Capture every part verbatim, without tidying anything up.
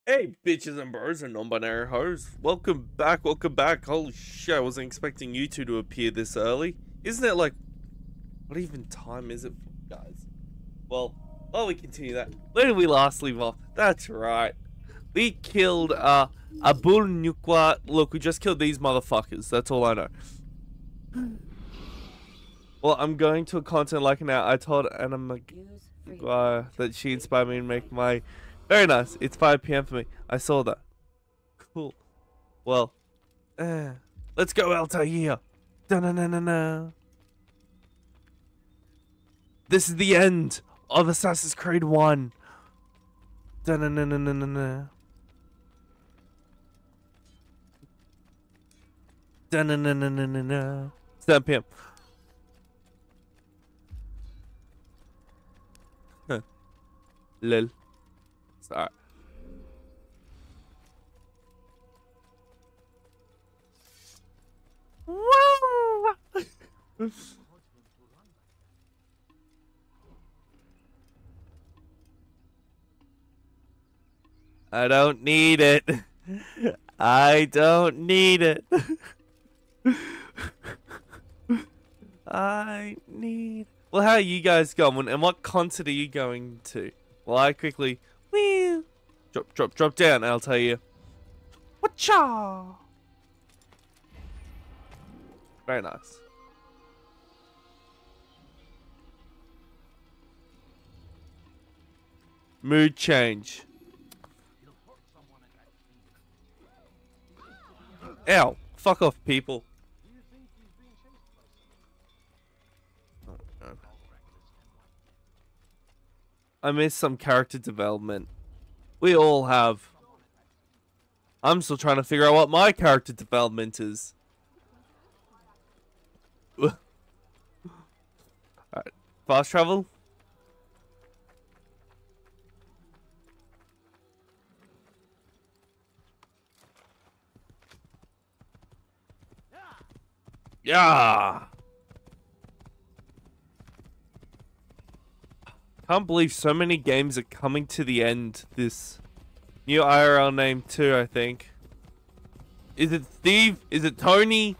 Hey, bitches and bros and non-binary hoes. Welcome back, welcome back. Holy shit, I wasn't expecting you two to appear this early. Isn't it like... What even time is it, guys? Well, while we continue that, where did we last leave off? That's right. We killed, uh, Abul Nukwa. Look, we just killed these motherfuckers. That's all I know. Well, I'm going to a content like now. I told Anna uh, that she inspired me to make my... Very nice. It's five p m for me. I saw that. Cool. Well, uh, let's go, Altair. Da-na-na-na-na. This is the end of Assassin's Creed one. Da-na-na-na-na-na. Da-na-na-na-na-na. seven p m Huh. Lol. Alright. I don't need it. I don't need it. I need... Well, how are you guys going? And what concert are you going to? Well, I quickly... Whee! Drop, drop, drop down, I'll tell you. Whatcha? Very nice. Mood change. Ow. Fuck off, people. Oh, God. I missed some character development. We all have. I'm still trying to figure out what my character development is. Alright. Fast travel? Yeah! Can't believe so many games are coming to the end. This new I R L name too, I think. Is it Steve? Is it Tony?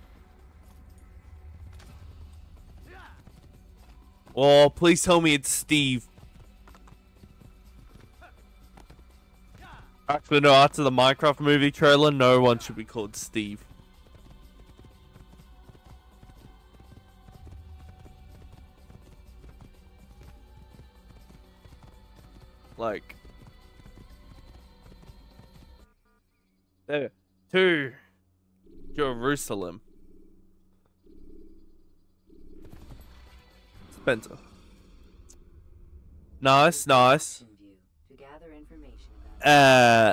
Oh, please tell me it's Steve. Actually, no, after the Minecraft movie trailer, no one should be called Steve. Like, there, to Jerusalem. Spencer. Nice, nice. Uh.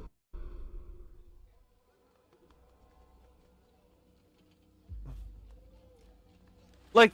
Like,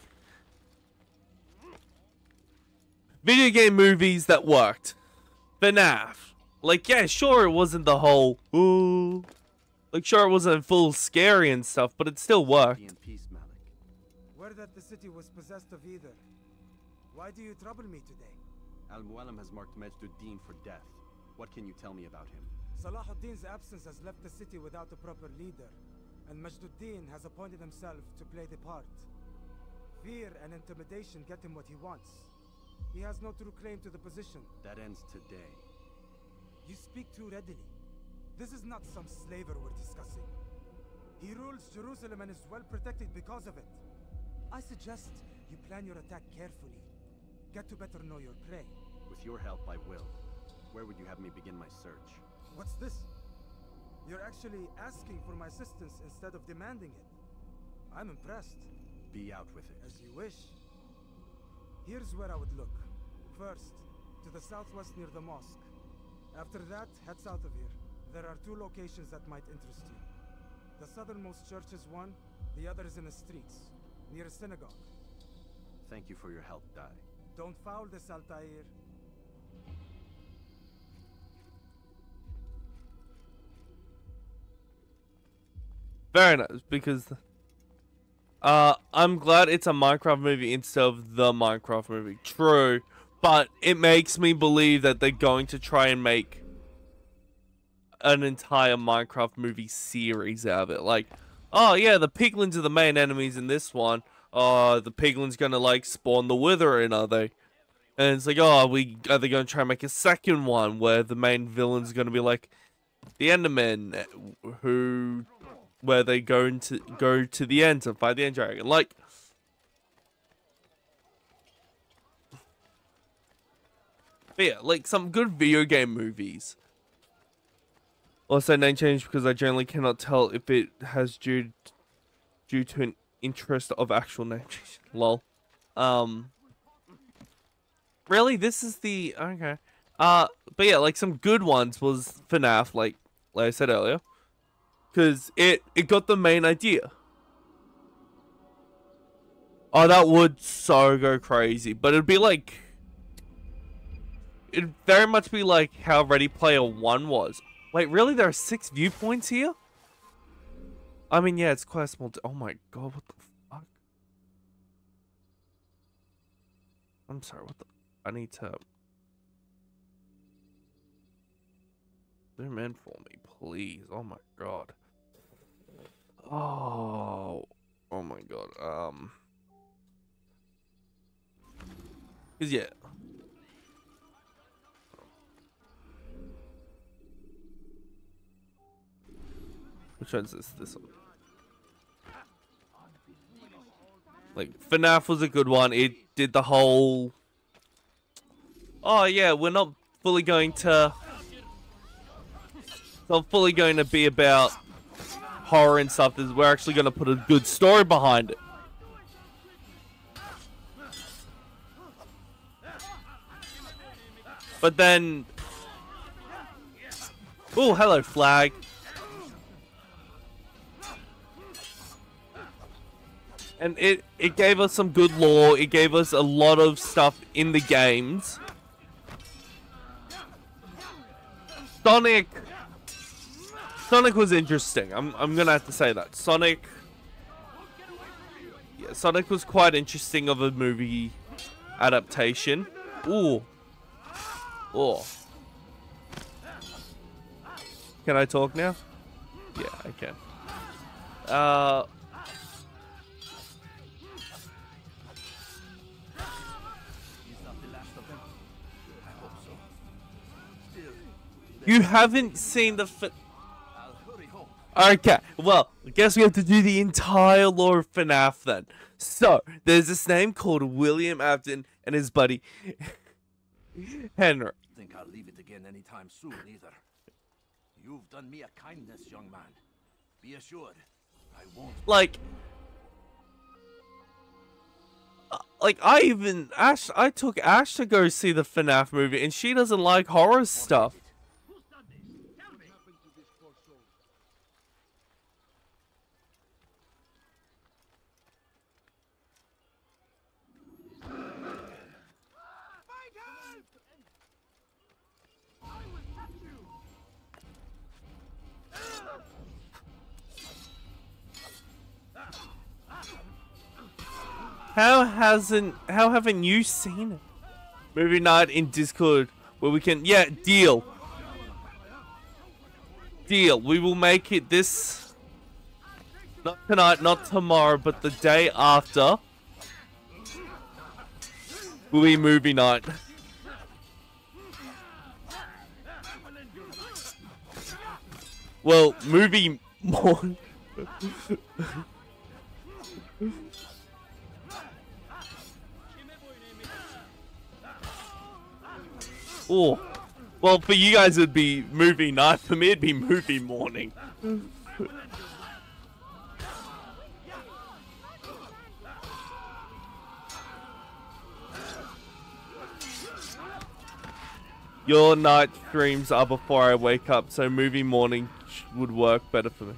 video game movies that worked. F NAF. Like, yeah, sure it wasn't the whole, ooh. Like, sure it wasn't full scary and stuff, but it still worked. Word that the city was possessed of either. Why do you trouble me today? Al-Mualim has marked Majduddin for death. What can you tell me about him? Salahuddin's absence has left the city without a proper leader, and Majduddin has appointed himself to play the part. Fear and intimidation get him what he wants. He has no true claim to the position. That ends today. You speak too readily. This is not some slaver we're discussing. He rules Jerusalem and is well protected because of it. I suggest you plan your attack carefully. Get to better know your prey. With your help, I will. Where would you have me begin my search? What's this? You're actually asking for my assistance instead of demanding it. I'm impressed. Be out with it. As you wish. Here's where I would look. First, to the southwest near the mosque. After that, head south of here. There are two locations that might interest you. The southernmost church is one, the other is in the streets, near a synagogue. Thank you for your help, Dai. Don't foul this, Altair. Very nice, because uh, I'm glad it's a Minecraft movie instead of the Minecraft movie. True, but it makes me believe that they're going to try and make an entire Minecraft movie series out of it. Like, oh yeah, the piglins are the main enemies in this one. Oh, the piglin's gonna like spawn the wither in, are they? And it's like, oh, we are they gonna try and make a second one where the main villain's gonna be like the Endermen, who, where they go into go to the end to fight the End Dragon. Like, but yeah, like some good video game movies. Also, name change because I generally cannot tell if it has due due to an interest of actual name change. Lol. Um. Really, this is the okay. Uh, but yeah, like some good ones was FNAF, like like I said earlier, because it it got the main idea. Oh, that would so go crazy, but it'd be like, it'd very much be like how Ready Player One was. Wait, really? There are six viewpoints here? I mean, yeah, it's quite a small. Oh my god, what the fuck? I'm sorry, what the? I need to zoom in for me, please. Oh my god. Oh, oh my god. Um, cause yeah. Which one's this? This one. Like, FNAF was a good one. It did the whole... Oh, yeah, we're not fully going to... It's not fully going to be about horror and stuff. We're actually going to put a good story behind it. But then... Oh, hello, Flag. And it, it gave us some good lore. It gave us a lot of stuff in the games. Sonic... Sonic was interesting. I'm, I'm gonna have to say that. Sonic... Yeah, Sonic was quite interesting of a movie adaptation. Ooh. Oh. Can I talk now? Yeah, I can. Uh... You haven't seen the fi- Okay, well, I guess we have to do the entire lore of FNAF then. So, there's this name called William Afton and his buddy, Henry. Think I'll leave it again anytime soon, either. You've done me a kindness, young man. Be assured, I won't. Like... Uh, like, I even... Ash, I took Ash to go see the FNAF movie, and she doesn't like horror stuff. How hasn't, how haven't you seen it? Movie night in Discord where we can, yeah, deal. Deal. We will make it this, not tonight, not tomorrow, but the day after will be movie night. Well, movie more. Oh, well, for you guys it'd be movie night. For me it'd be movie morning. Your night streams are before I wake up, so movie morning would work better for me.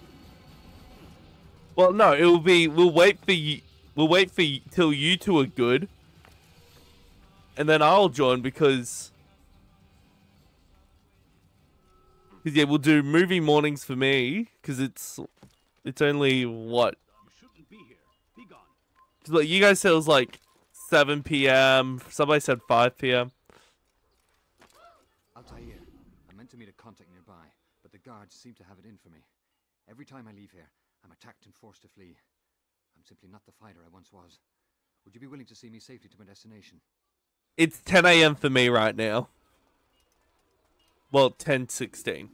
Well, no, it will be. We'll wait for you. We'll wait for you till you two are good, and then I'll join because. Because yeah, we'll do movie mornings for me, because it's it's only, what? Cause, like, you guys said it was like seven P M Somebody said five P M Altair, I meant to meet a contact nearby. but the guards seem to have it in for me. Every time I leave here, I'm attacked and forced to flee. I'm simply not the fighter I once was. Would you be willing to see me safely to my destination? It's ten A M for me right now. Well, ten sixteen.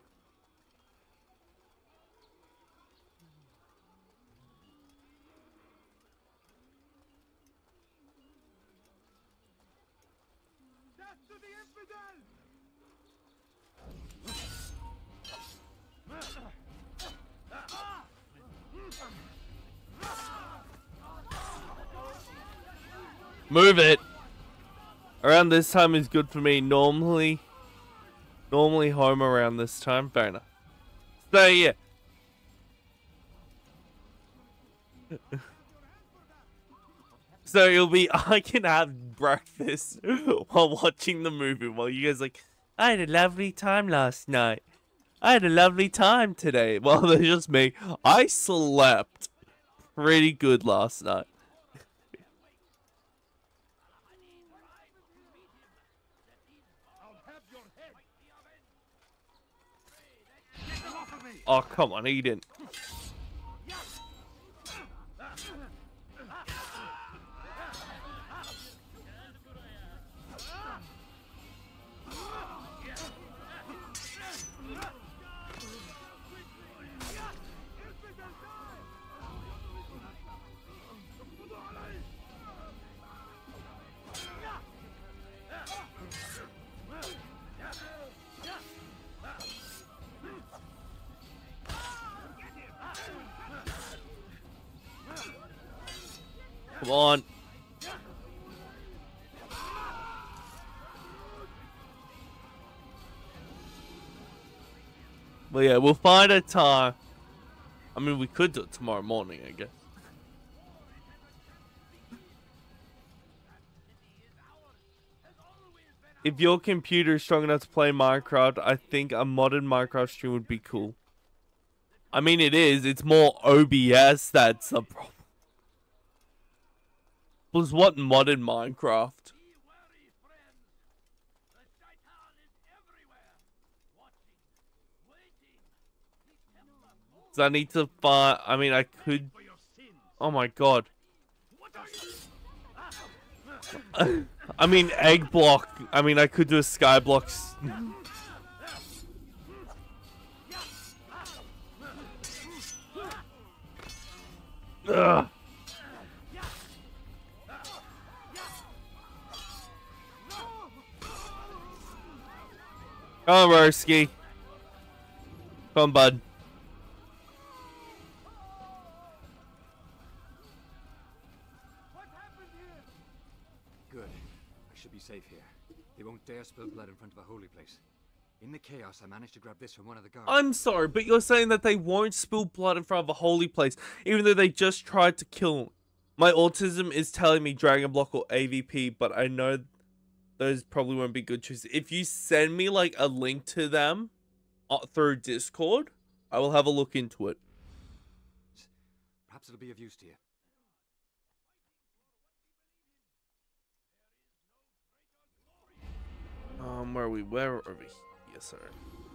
Move it. Around this time is good for me. Normally, normally home around this time. Fair enough. So yeah. So it'll be I can have breakfast while watching the movie while you guys like, I had a lovely time last night. I had a lovely time today. Well, there's just me. I slept pretty good last night. Oh, come on, he didn't. Come on. But yeah, we'll find a time. I mean, we could do it tomorrow morning, I guess. If your computer is strong enough to play Minecraft, I think a modern Minecraft stream would be cool. I mean, it is. It's more O B S that's the problem. Was what modded Minecraft? So I need to find. I mean, I could. Oh my god. I mean, egg block. I mean, I could do a sky blocks. Ugh. Come on, Roski. Come on, bud. Good. I should be safe here. They won't dare spill blood in front of a holy place. In the chaos, I managed to grab this from one of the guards. I'm sorry, but you're saying that they won't spill blood in front of a holy place, even though they just tried to kill him. My autism is telling me Dragon Block or A V P, but I know those probably won't be good choices. If you send me like a link to them uh, through Discord, I will have a look into it. Perhaps it'll be of use to you. Um, where are we? Where are we? Yes, sir.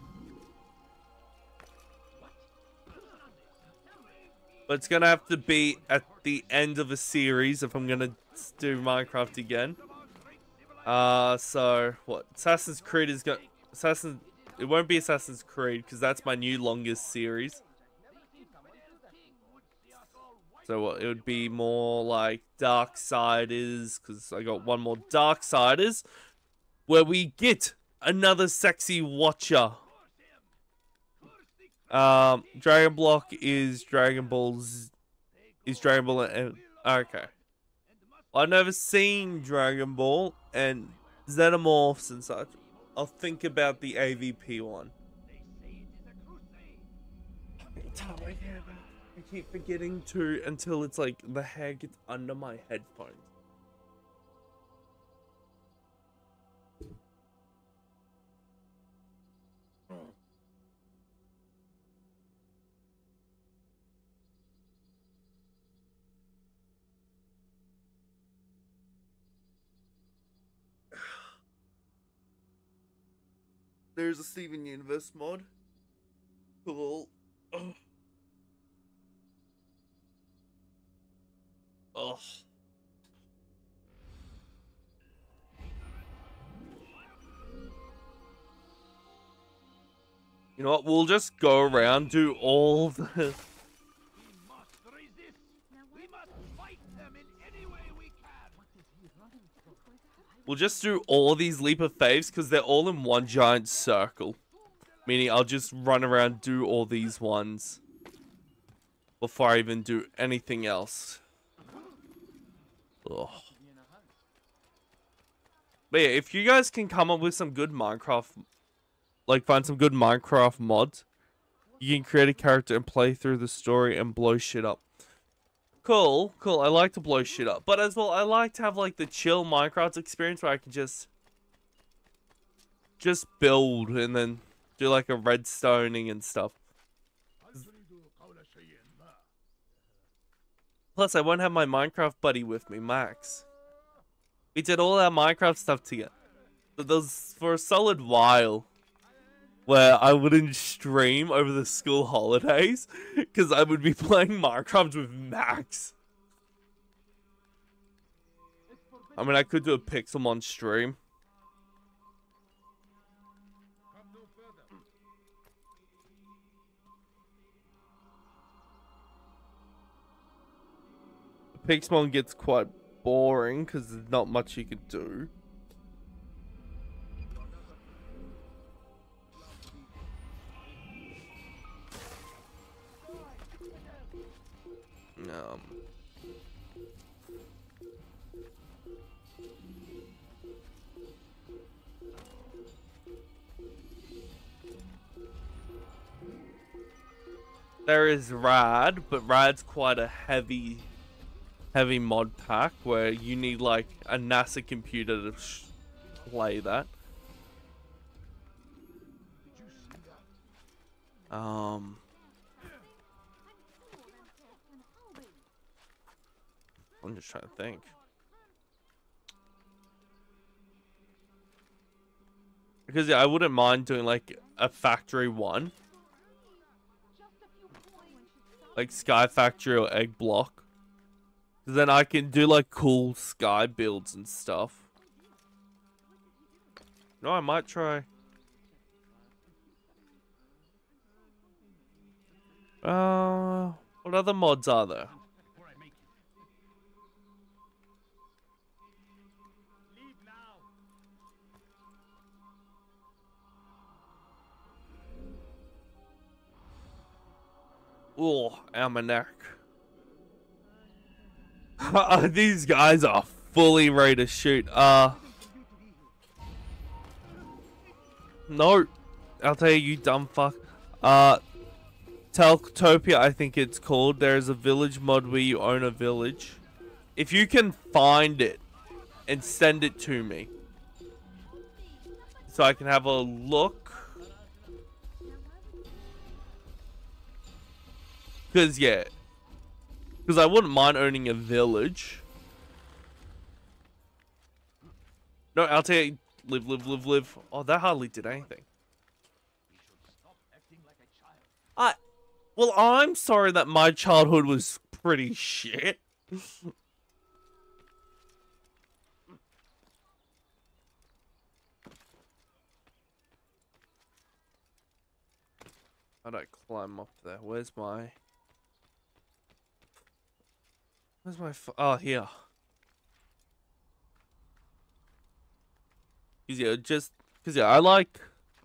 But it's gonna have to be at the end of a series if I'm gonna do Minecraft again. Uh, so what? Assassin's Creed is going. Assassin. It won't be Assassin's Creed because that's my new longest series. So what? It would be more like Darksiders because I got one more Darksiders, where we get another sexy watcher. Um, Dragon Block is Dragon Ball's. Is Dragon Ball? Uh, okay. I've never seen Dragon Ball and Xenomorphs and such. I'll think about the A V P one. I keep forgetting to until it's like the hair gets under my headphones. There's a Steven Universe mod. Cool. Ugh. Ugh. You know what? We'll just go around, do all the... We must resist. We must fight them in any way we can. We'll just do all these leap of faiths because they're all in one giant circle. Meaning I'll just run around, do all these ones before I even do anything else. Ugh. But yeah, if you guys can come up with some good Minecraft, like find some good Minecraft mods, you can create a character and play through the story and blow shit up. Cool, cool. I like to blow shit up. But as well, I like to have like the chill Minecraft experience where I can just, just build and then do like a redstoning and stuff. Plus, I won't have my Minecraft buddy with me, Max. We did all our Minecraft stuff together. But there was for a solid while where I wouldn't stream over the school holidays because I would be playing Minecraft with Max. I mean, I could do a Pixelmon stream. Pixelmon gets quite boring because there's not much you can do. Um, there is Rad, but Rad's quite a heavy, heavy mod pack where you need like a NASA computer to sh play that. Um. I'm just trying to think. Because yeah, I wouldn't mind doing like a factory one. Like Sky Factory or Egg Block. Because then I can do like cool sky builds and stuff. No, I might try. Uh, what other mods are there? Oh, Almanac. These guys are fully ready to shoot. Uh, no, I'll tell you, you dumb fuck. Uh, Teltopia, I think it's called. There's a village mod where you own a village. If you can find it and send it to me, so I can have a look. Because, yeah. Because I wouldn't mind owning a village. No, I'll tell you. Live, live, live, live. Oh, that hardly did anything. I... Well, I'm sorry that my childhood was pretty shit. How do I climb up there? Where's my... Where's my f oh, here. Cause yeah, just cause yeah, I like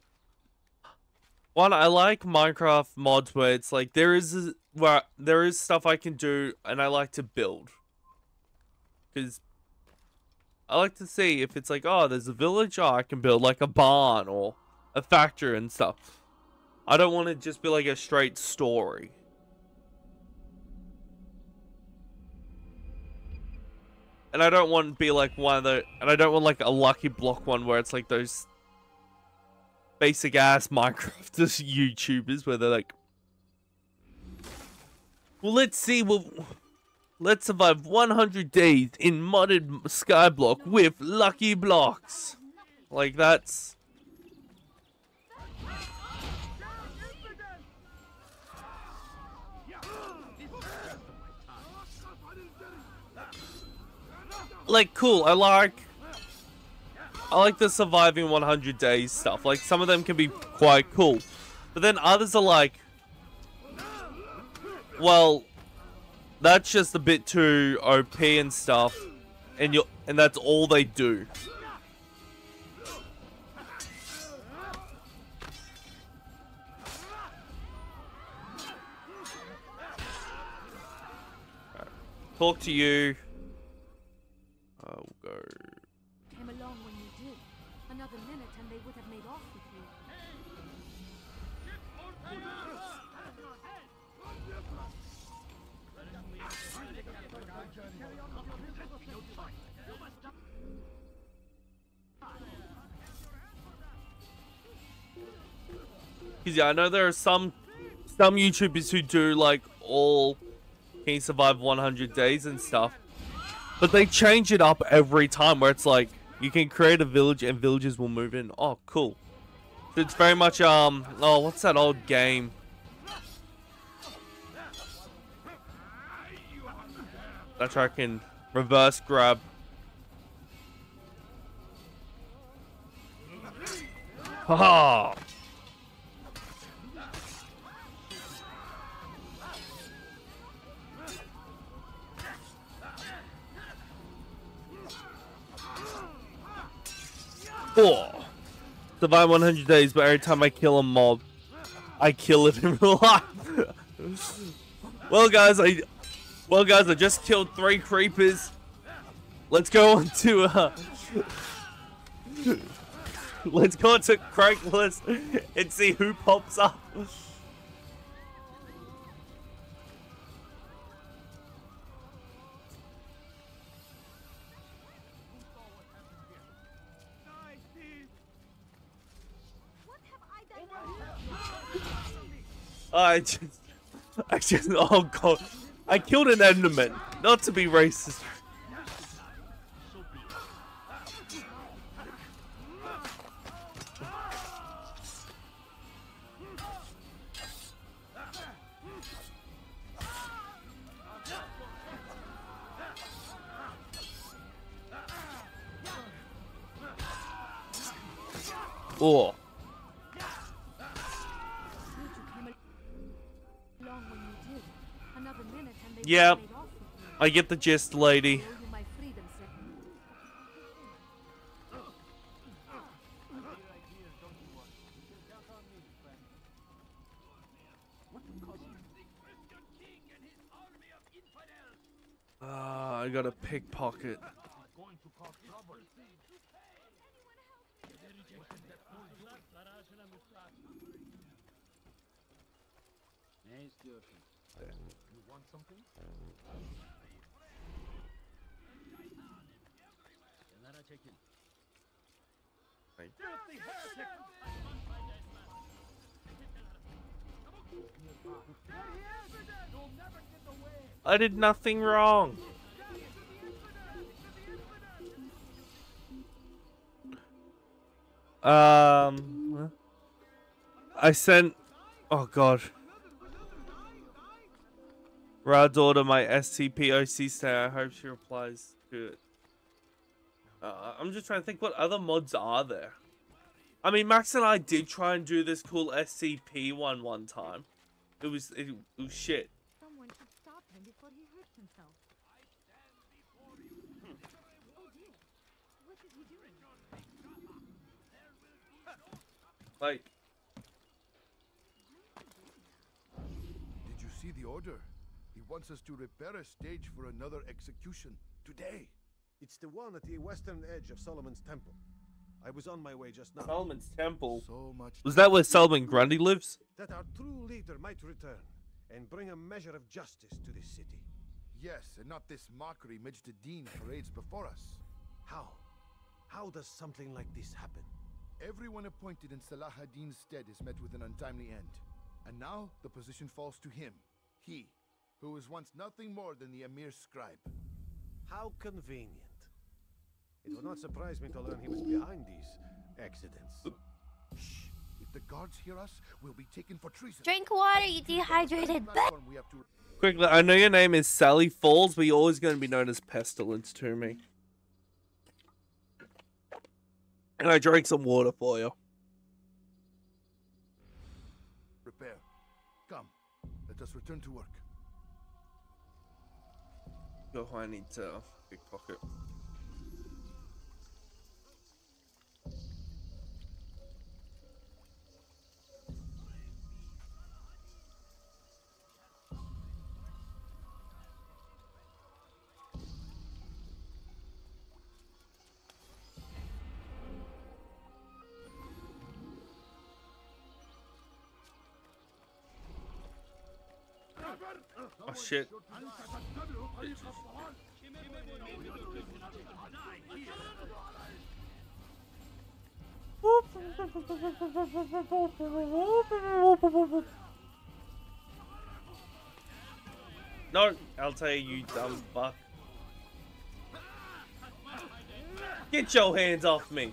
one. I like Minecraft mods where it's like there is where there is stuff I can do, and I like to build. Cause I like to see if it's like, oh, there's a village, oh, I can build like a barn or a factory and stuff. I don't want to just be like a straight story. And I don't want to be like one of the, and I don't want like a Lucky Block one where it's like those basic ass Minecraft YouTubers where they're like, well, let's see, well, let's survive one hundred days in modded Skyblock with Lucky Blocks. Like that's, like, cool. I like, I like the surviving one hundred days stuff. Like, some of them can be quite cool, but then others are like, well, that's just a bit too O P and stuff, and you and that's all they do. Talk to you. I'll go. Came along when you did. Another minute and they would have made off with you. Cause yeah, I know there are some some YouTubers who do like all Can You Survive one hundred days and stuff, but they change it up every time where it's like you can create a village and villagers will move in. Oh, cool. So it's very much um oh, what's that old game? That I can reverse grab. Haha. Oh. Survive one hundred days, but every time I kill a mob, I kill it in real life. Well, guys, I well, guys, I just killed three creepers. Let's go on to uh, let's go on to Craigslist and see who pops up. I just, I just, oh god, I killed an Enderman, not to be racist. Oh. Yep, I get the gist, lady. Ah, uh, I got a pickpocket. You want something? I did nothing wrong. Um, I sent. Oh god. Raw daughter, my S T P O C stay. I hope she replies to it. Uh, I'm just trying to think what other mods are there. I mean, Max and I did try and do this cool S C P one one time. It was it, it was shit. Someone should stop him before he hurts himself. Hmm. Oh dear. What is he doing? Like. Did you see the order? He wants us to repair a stage for another execution today. It's the one at the western edge of Solomon's Temple. I was on my way just now. Solomon's Temple? So much Was that where Solomon Grundy lives? That our true leader might return and bring a measure of justice to this city. Yes, and not this mockery Majd-Addin parades before us. How? How does something like this happen? Everyone appointed in Salah ad-Din's stead is met with an untimely end. And now the position falls to him. He, who was once nothing more than the Emir's scribe. How convenient. It would not surprise me to learn he was behind these accidents. Shh! If the guards hear us, we'll be taken for treason. Drink water, you dehydrated bitch! We have to... Quickly, I know your name is Sally Falls, but you're always going to be known as Pestilence to me. And I drank some water for you. Prepare. Come, let us return to work. Go, I need to pickpocket. Oh shit. No, I'll tell you, you dumb fuck. Get your hands off me.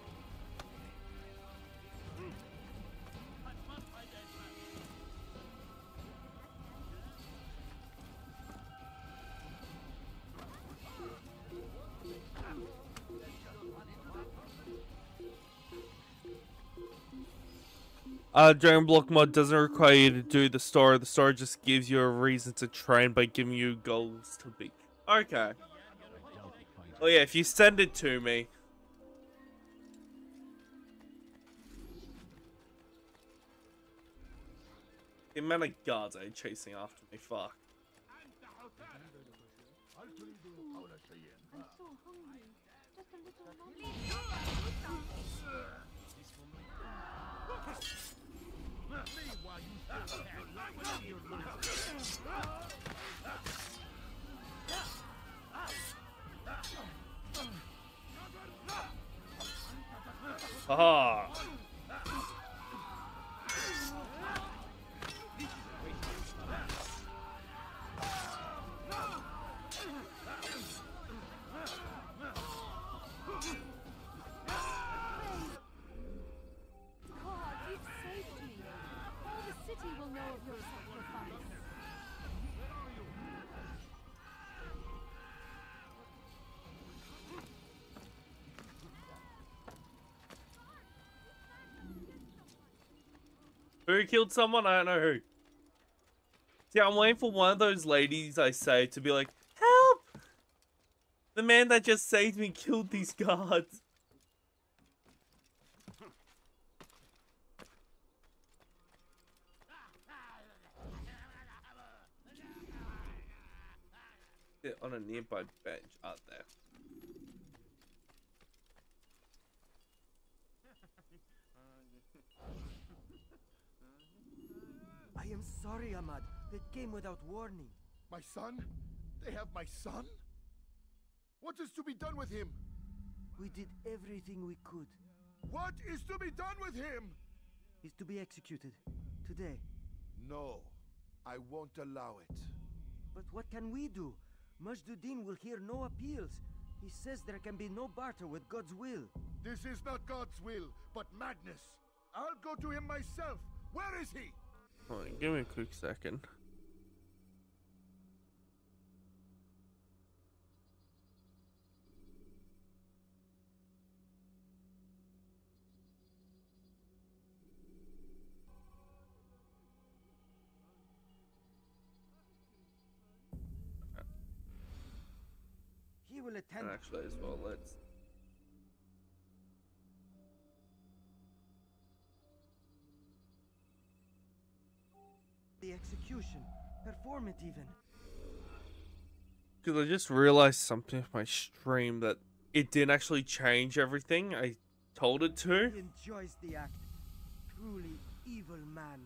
Uh, Dragon Block mod doesn't require you to do the story. The story just gives you a reason to train by giving you goals to beat. Okay. Oh yeah, if you send it to me. The amount of guards are chasing after me, fuck. I'm so hungry. Just a little more. Haha. God, you've saved me. All the city will know of your sacrifice. Who killed someone? I don't know who. See, I'm waiting for one of those ladies I say to be like, help! The man that just saved me killed these guards. Sit on a nearby bench, aren't there? I am sorry, Ahmad. They came without warning. My son? They have my son? What is to be done with him? We did everything we could. What is to be done with him? He's to be executed. Today. No, I won't allow it. But what can we do? Majduddin will hear no appeals. He says there can be no barter with God's will. This is not God's will, but madness. I'll go to him myself. Where is he? Hold on, give me a quick second. He will attend. And actually, as well, let's. The execution. Perform it even. Because I just realized something with my stream that it didn't actually change everything I told it to. He enjoys the act. Truly evil man.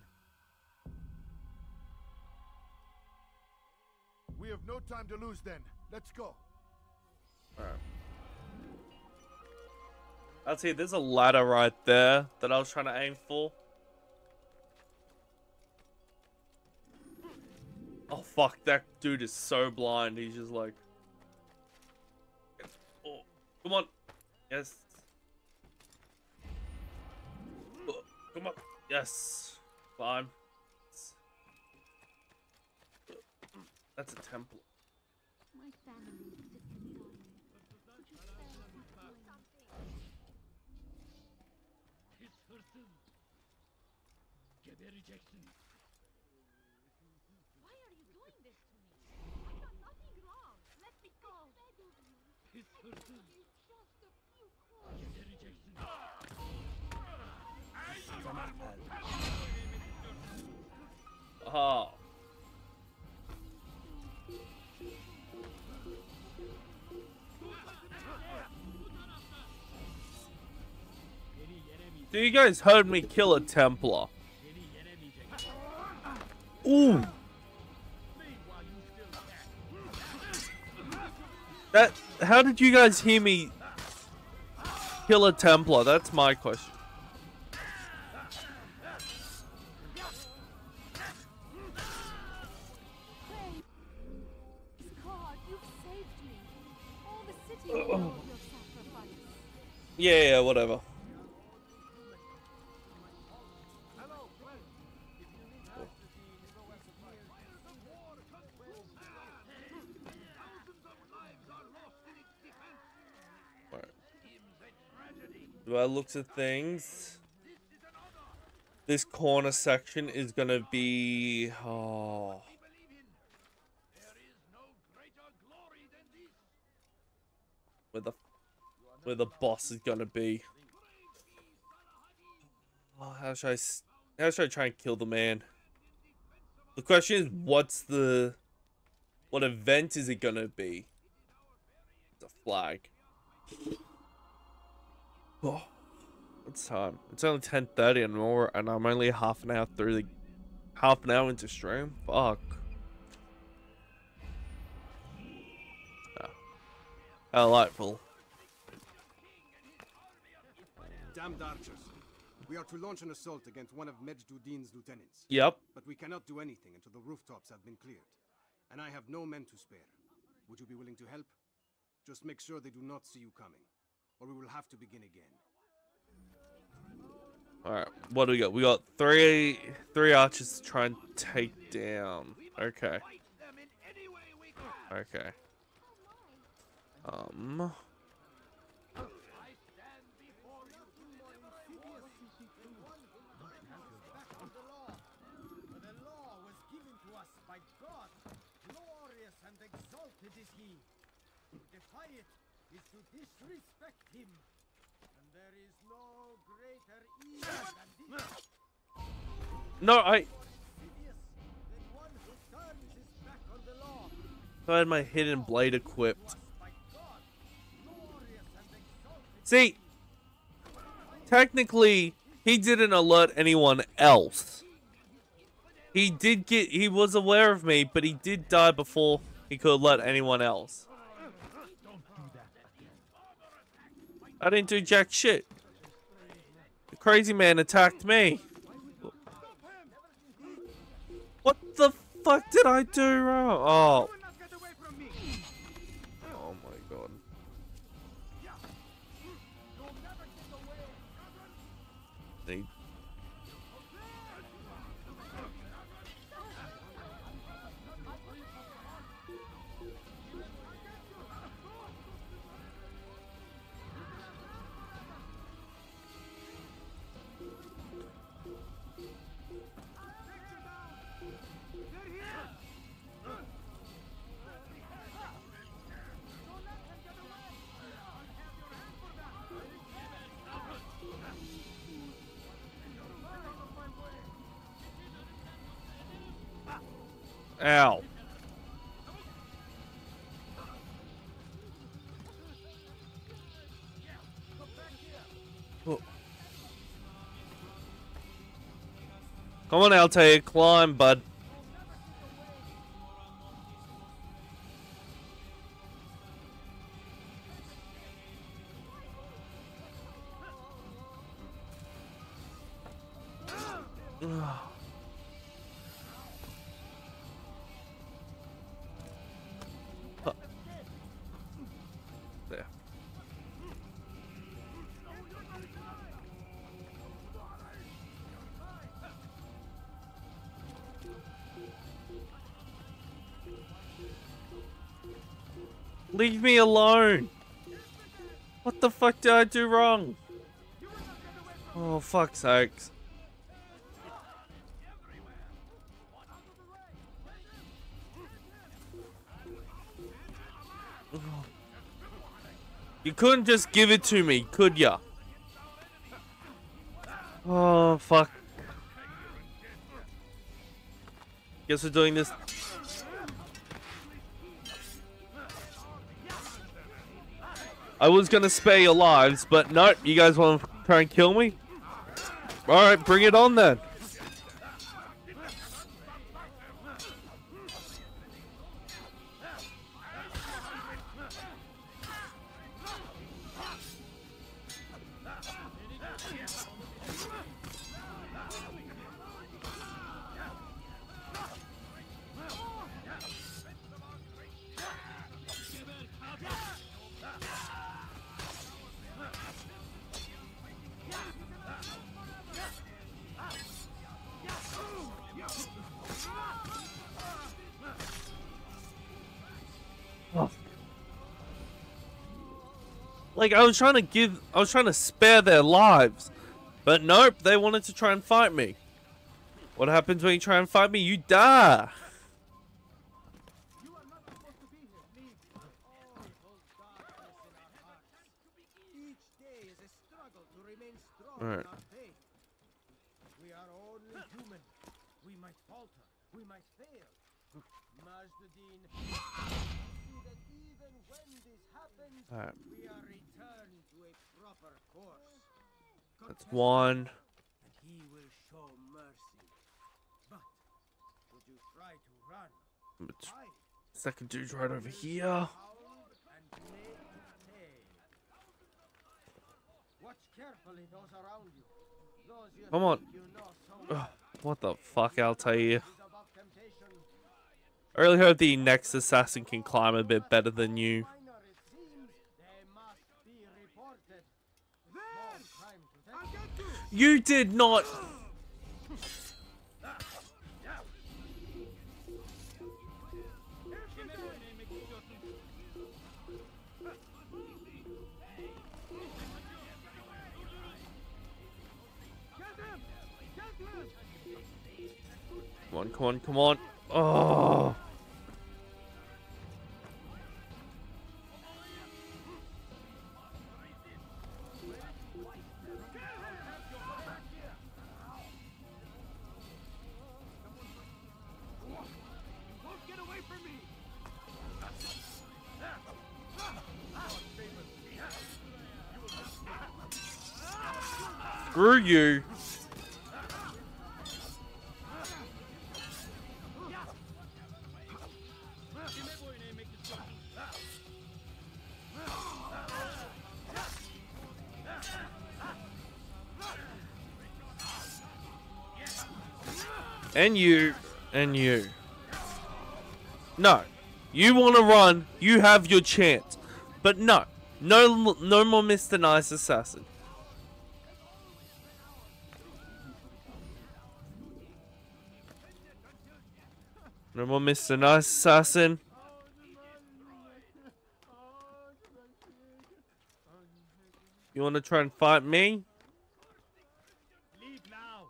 We have no time to lose then. Let's go. Alright. I'll see, there's a ladder right there that I was trying to aim for. Oh fuck, that dude is so blind. He's just like, oh, come on, yes. Oh, come on, yes. Climb. That's a temple. My family is sick and dying. Would you spare me time? Why are you doing this to me? I've done nothing wrong. Let me go. It's just a few coins. Oh. So you guys heard me kill a Templar. Ooh. That, how did you guys hear me kill a Templar? That's my question. God, you've saved me. All the city will know of your sacrifice. Yeah, yeah, whatever. By the looks of things, this corner section is gonna be oh where the where the boss is gonna be. Oh, how should I s- how should I try and kill the man? The question is, what's the what event is it gonna be? It's a flag. Oh, what's time? It's only ten thirty and more, and I'm only half an hour through the half an hour into stream. Fuck. Oh. How delightful. Damned archers. We are to launch an assault against one of Majd-Duddin's lieutenants. Yep. But we cannot do anything until the rooftops have been cleared. And I have no men to spare. Would you be willing to help? Just make sure they do not see you coming, or we will have to begin again. Alright, what do we got? We got three three archers to try and take down. Okay. Okay. Um The law was given to us by God. Glorious and exalted is he. To defy it is to disrespect him. And there is no greater evil than this. No, I Insidious than one who turns his back on the law. I had my hidden blade equipped. By God, glorious and exalted. See, technically, he didn't alert anyone else. He did get, he was aware of me, but he did die before he could alert anyone else. I didn't do jack shit. The crazy man attacked me. What the fuck did I do wrong? Oh. Oh my god. They... Ow. Oh. Come on, Altair, climb, bud. There. Leave me alone. What the fuck did I do wrong? Oh, fuck's sakes. You couldn't just give it to me, could ya? Oh, fuck. Guess we're doing this. I was gonna spare your lives, but nope, you guys want to try and kill me? Alright, bring it on then. Like, I was trying to give, I was trying to spare their lives. But nope, they wanted to try and fight me. What happens when you try and fight me? You die. You are not supposed to be here. Leave. All hold darkness in our hearts. Each day is a struggle to remain strong All right. in our faith. We are only human. We might falter. We might fail. Majduddin, see that even when this happens, All right. we are returned to a proper course. That's one. And he will show mercy. But would you try to run? Hide, Second dude's right over here. howl, and make hay. Watch carefully those around you. Those you Come on. think you know so well. Ugh, what the fuck, I'll tell you. Is above temptation. I really hope the next assassin can climb a bit better than you. Minor it seems, they must be reported. Small time to take. You did not. Come on, come on, come on. Oh. Screw you. And you, and you. No, you want to run, you have your chance. But no, no, no more Mister Nice Assassin. No more Mister Nice Assassin. You want to try and fight me? Leave now.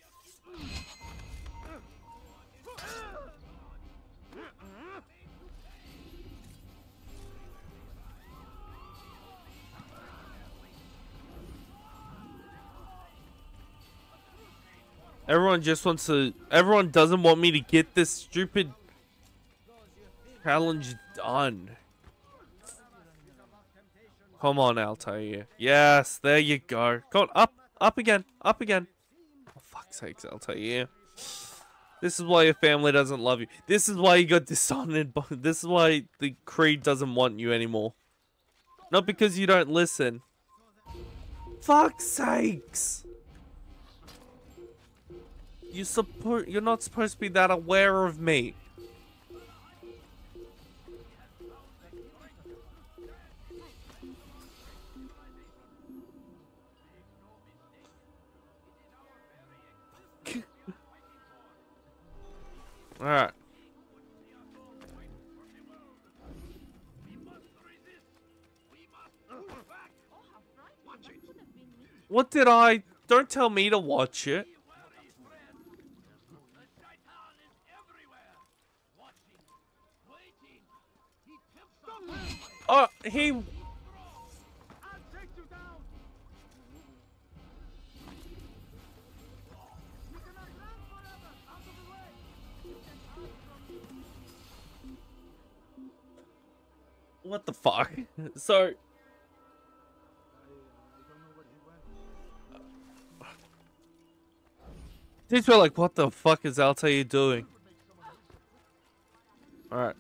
Everyone just wants to... Everyone doesn't want me to get this stupid challenge done. Come on, Altair. Yes, there you go. Go on, up, up again, up again. For fuck's sakes, Altair. This is why your family doesn't love you. This is why you got dishonored. This is why the Creed doesn't want you anymore. Not because you don't listen. Fuck's sakes. You support. You're not supposed to be that aware of me. All right. What did I? Don't tell me to watch it. Oh, he... What the fuck? So... These were like, what the fuck is Altair doing? Alright.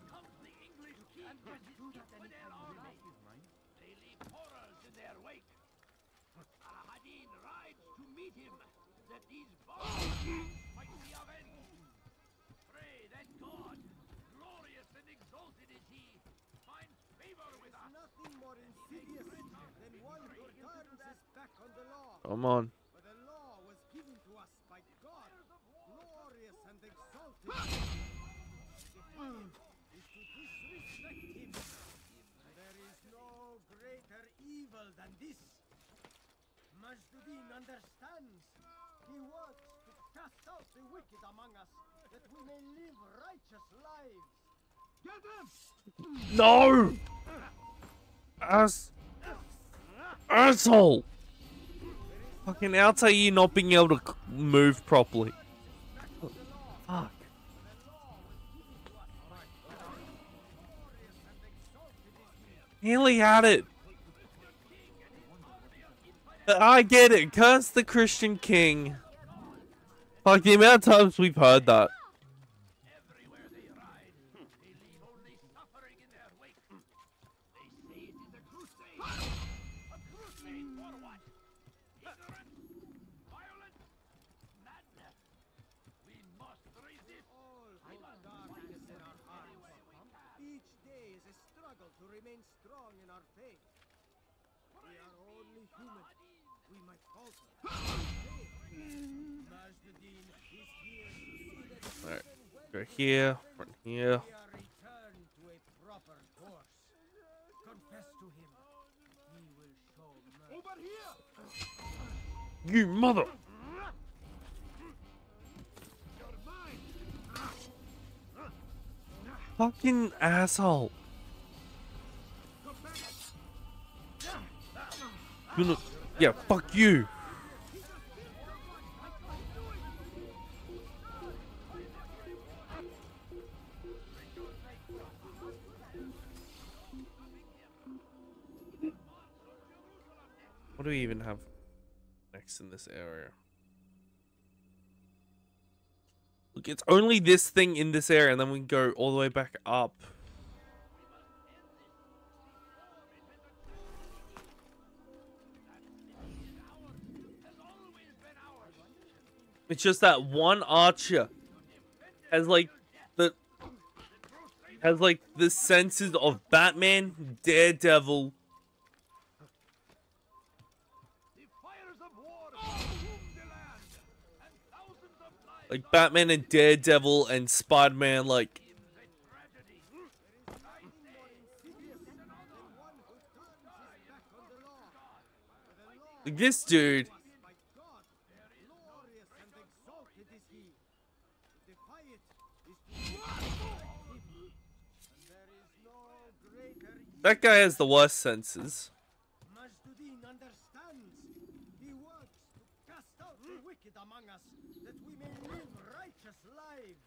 Nothing more insidious than one who turns his back on the law. Come on. For the law was given to us by God, glorious and exalted. Defiant is to disrespect him. There is no greater evil than this. Majduddin understands. He works to cast out the wicked among us, that we may live righteous lives. Get him! No! Ass... Asshole! Fucking Altair not being able to move properly. Fuck. He only had it. I get it. Curse the Christian king. Like the amount of times we've heard that. To remain strong in our faith. We are only human. We might falter. Majduddin is here to see that Alright, go here, right here. we are returned to a proper course. Confess to him. He will show mercy. Over here! You mother! Fucking asshole. You look, yeah, fuck you. What do we even have next in this area? Look, it's only this thing in this area, and then we can go all the way back up. It's just that one archer has like the has like the senses of Batman, Daredevil, like Batman and Daredevil and Spider-Man, like like this dude. That guy has the worst senses. Majduddin understands. He works to cast out the wicked among us, that we may live righteous lives.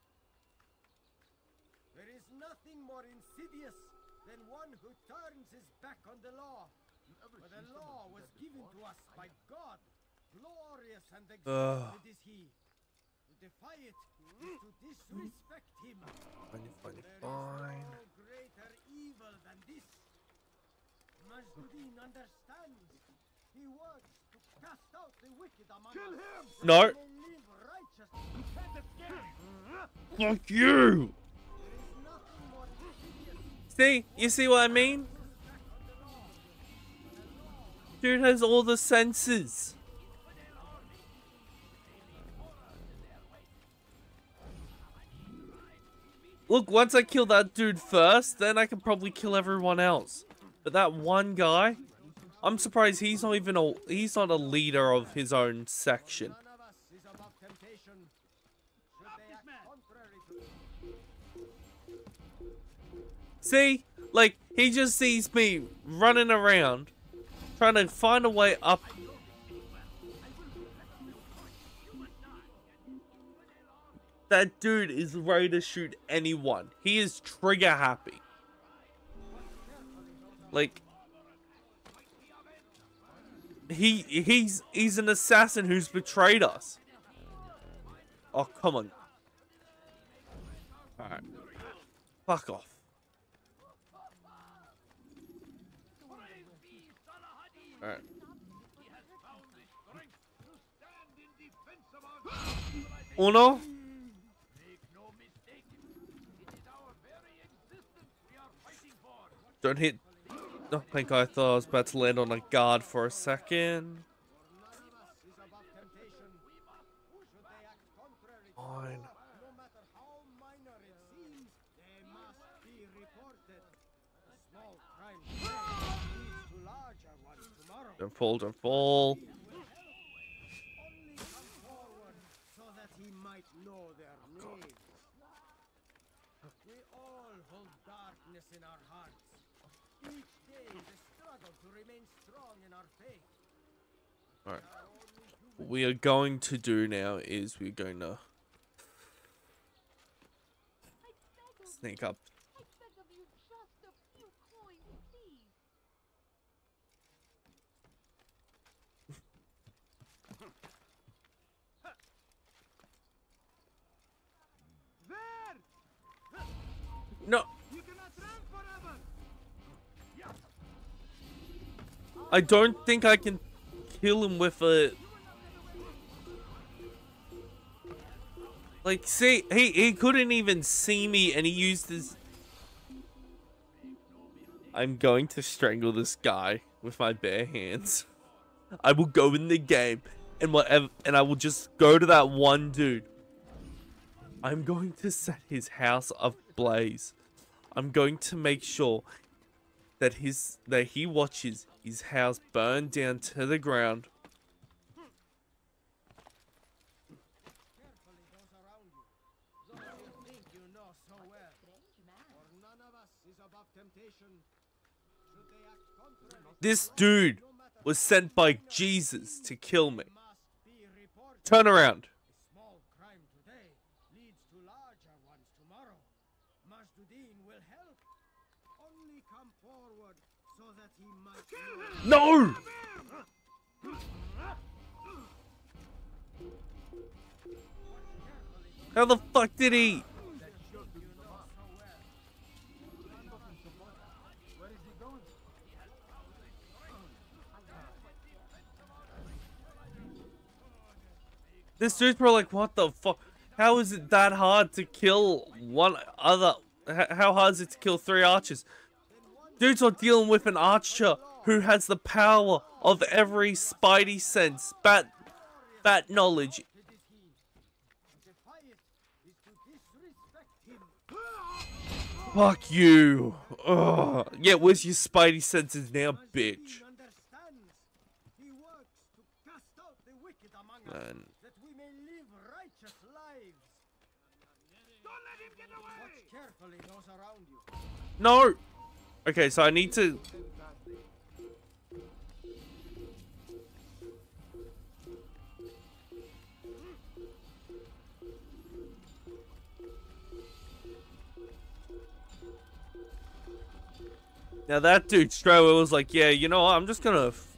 There is nothing more insidious than one who turns his back on the law. For the law was given to us by God. Glorious and exalted is he. To defy it is to disrespect him. Fine, fine, There is fine. no greater evil than this. Majduddin understands. He works to cast out the wicked among us. Kill him! No. They may live righteous. We can't escape. Fuck you. There is nothing more insidious. See? You see what I mean? Dude has all the senses. Look, once I kill that dude first, then I can probably kill everyone else. But that one guy, I'm surprised he's not even a he's not a leader of his own section. None of us is above temptation. Should they act contrary to See? Like, he just sees me running around, trying to find a way up. That dude is ready to shoot anyone. He is trigger happy. Like, he he's he's an assassin who's betrayed us. Oh, come on. Alright. Fuck off. Alright. Uno? Don't hit. Oh, thank God, I thought I was about to land on a guard for a second. Fine. Don't fall, don't fall. So that he might know their names. We all hold darkness in our hearts. Each day is a struggle to remain strong in our faith. Alright. What we are going to do now is we're going to sneak up. I beg of you just a few coins, please. No. I don't think I can kill him with a... Like, see, he, he couldn't even see me and he used his... I'm going to strangle this guy with my bare hands. I will go in the game and whatever, and I will just go to that one dude. I'm going to set his house ablaze. I'm going to make sure that his that he watches his house burn down to the ground. Carefully, those around you. Those you think you know so well. For none of us is above temptation. Should they act contrary, This dude was sent by Jesus to kill me. Turn around. small crime today leads to larger ones tomorrow. Majduddin will help. Only come forward so that he might know. No! How the fuck did he? This dude's probably like, what the fuck? How is it that hard to kill one other? h- How hard is it to kill three archers? Dude's not dealing with an archer who has the power of every spidey sense, bat, bat knowledge. Fuck you. Ugh. Yeah, where's your spidey senses now, bitch? Understands. He works to cast out the wicked among us, Man. that we may live righteous lives. Don't let him get away. Watch carefully those around you. No! Okay, so I need to... Now that dude straight away was like, yeah, you know what, I'm just gonna... F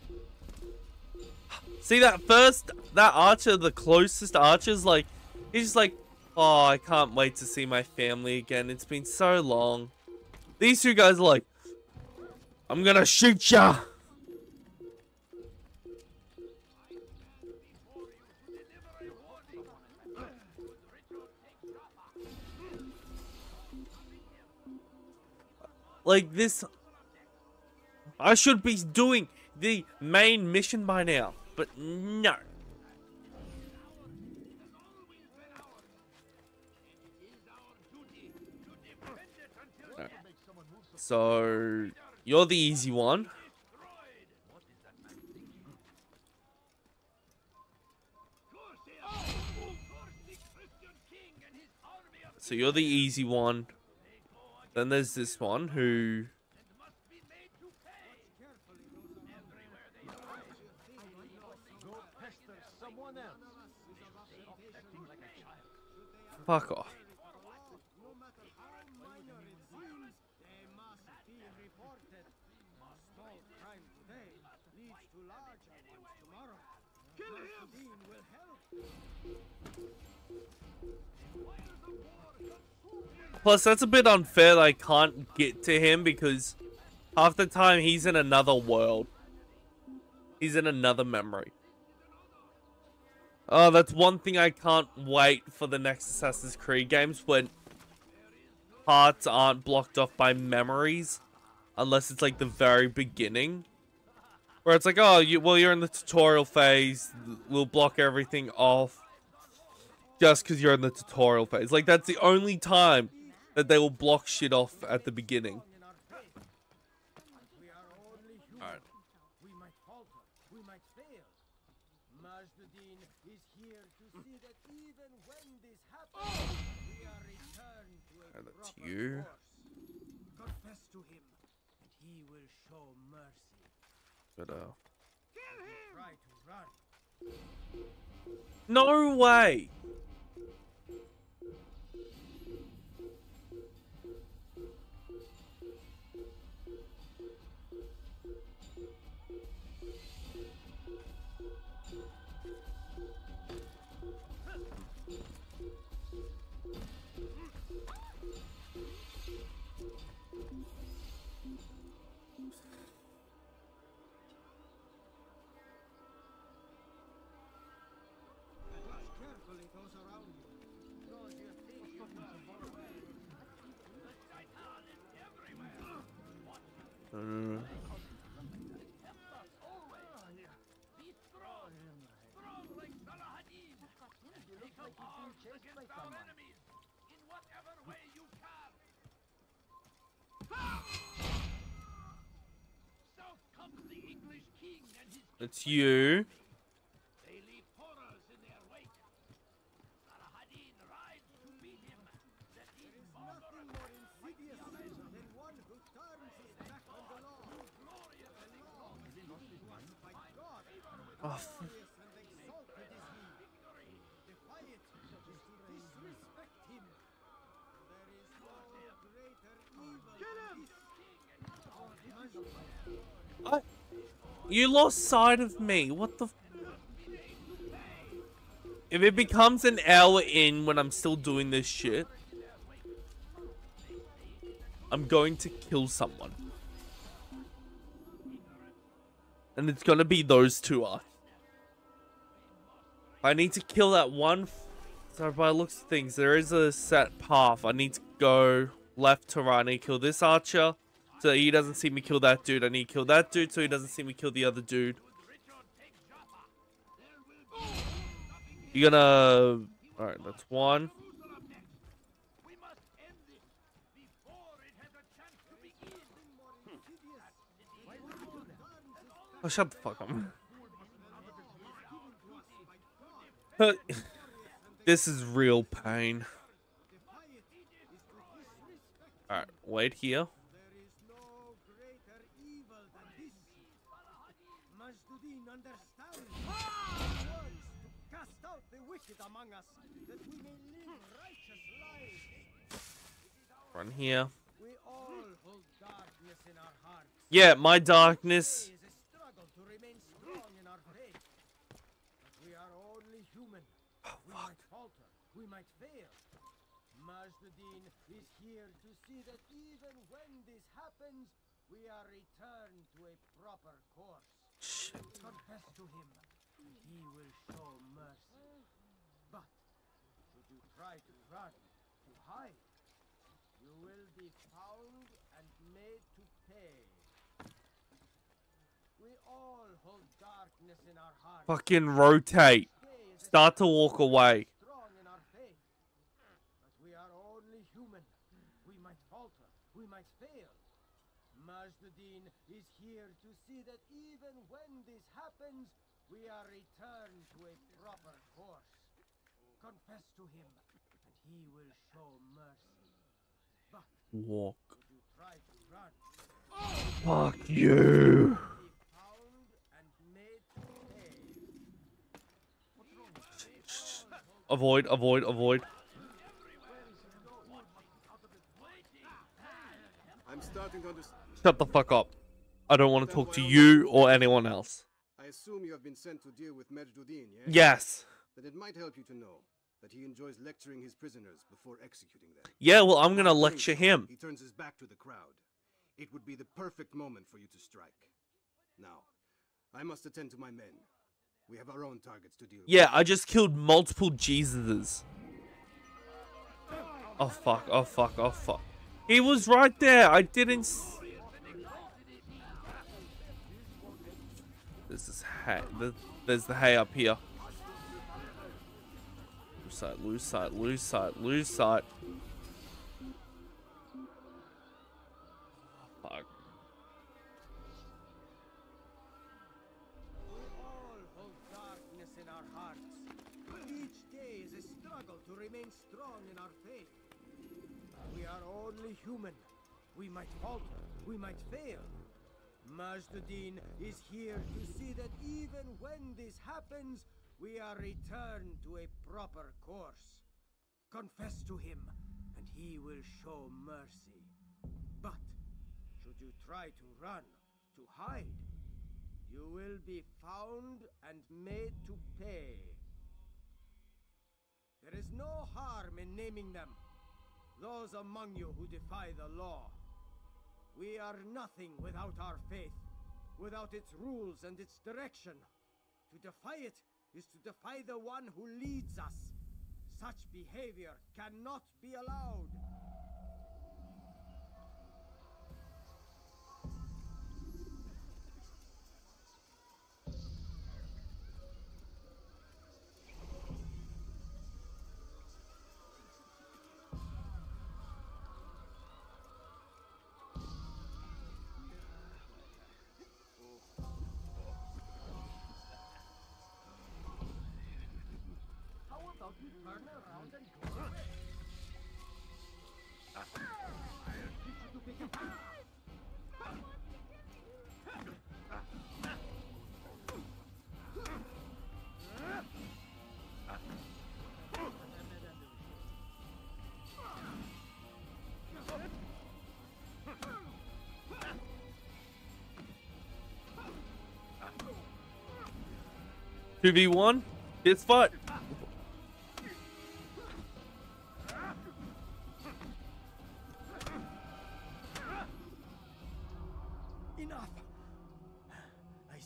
See that first, that archer, the closest archer's like, he's just like, oh, I can't wait to see my family again. It's been so long. These two guys are like, I'm gonna shoot ya! Like this, I should be doing the main mission by now, but no. Right. So, you're the easy one. So you're the easy one. Then there's this one who... Fuck off. Plus, that's a bit unfair that I can't get to him because half the time he's in another world. He's in another memory. Oh, that's one thing I can't wait for the next Assassin's Creed games, when parts aren't blocked off by memories. Unless it's like the very beginning. Where it's like, oh, you, well, you're in the tutorial phase. We'll block everything off. Just because you're in the tutorial phase. Like, that's the only time that they will block shit off at the beginning. Alright. We might falter, we might fail. Majduddin is here to see that even when this happens, we are returned to a That's proper you. course. Confess to him, and he will show mercy. But, uh... Try to run. no way! Carefully those around you. Those you think you know. Uh, it's you. Oh, f I, you lost sight of me. What the? F if it becomes an hour in when I'm still doing this shit, I'm going to kill someone. And it's gonna be those two us. I need to kill that one. F so by the looks of things, there is a set path. I need to go left to right. I need to kill this archer so that he doesn't see me kill that dude. I need to kill that dude so he doesn't see me kill the other dude. You're gonna... Alright, that's one. Oh, shut the fuck up. This is real pain. Alright, wait here. There is no greater evil than this. Majduddin understands words to cast out the wicked among us, that we may live righteous lives. Run here. We all hold darkness in our hearts. Yeah, my darkness. It is a struggle to remain strong in our faith. But we are only human. Oh, we might falter. We might fail. Majduddin is here to see that even when this happens, we are returned to a proper course. Shit. Confess to him, and he will show mercy. But should you try to run, to hide, you will be found and made to pay. We all hold darkness in our hearts. Fucking rotate. Start to walk away. Strong in our faith. But we are only human. We might falter. We might fail. Majduddin is here to see that even when this happens, we are returned to a proper course. Confess to him, and he will show mercy. But Walk. should you try to run, Fuck you. be found and made to pay. Avoid, avoid, avoid. I'm starting to understand. Shut the fuck up. I don't want to talk to you or anyone else. I assume you have been sent to deal with Majduddin, yes? Yes. then it might help you to know that he enjoys lecturing his prisoners before executing them. Yeah, well, I'm gonna Doing lecture so, him. He turns his back to the crowd. It would be the perfect moment for you to strike. Now, I must attend to my men. We have our own targets to deal with. Yeah, I just killed multiple Jesuses. Oh fuck, oh fuck, oh fuck. He was right there, I didn't s This is hay. There's the hay up here. Lose sight, lose sight, lose sight, lose sight. Fuck. We all hold darkness in our hearts. Each day is a struggle to remain strong in our faith. We are only human. We might falter. We might fail. Majduddin is here to see that even when this happens, we are returned to a proper course. Confess to him, and he will show mercy. But should you try to run, to hide, you will be found and made to pay. There is no harm in naming them. Those among you who defy the law. We are nothing without our faith, without its rules and its direction. To defy it is to defy the one who leads us. Such behavior cannot be allowed. Turn around and go away. two v one? It's fight. Enough! I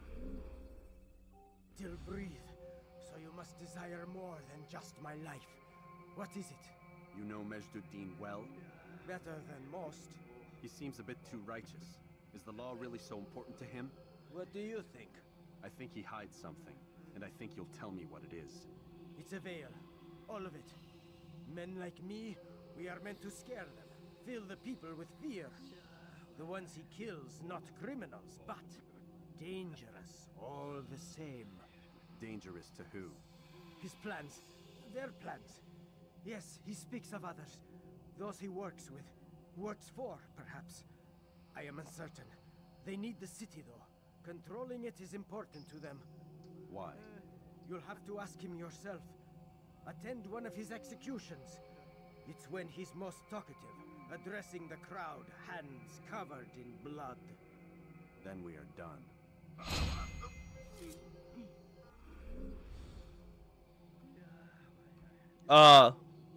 still breathe, so you must desire more than just my life. What is it? You know Majduddin well? Better than most. He seems a bit too righteous. Is the law really so important to him? What do you think? I think he hides something, and I think you'll tell me what it is. It's a veil. All of it. Men like me, we are meant to scare them, fill the people with fear. The ones he kills, not criminals, but dangerous, all the same. Dangerous to who? His plans. Their plans. Yes, he speaks of others. Those he works with. Works for, perhaps. I am uncertain. They need the city, though. Controlling it is important to them. Why? Uh, you'll have to ask him yourself. Attend one of his executions. It's when he's most talkative, addressing the crowd, hands covered in blood. Then we are done. Uh.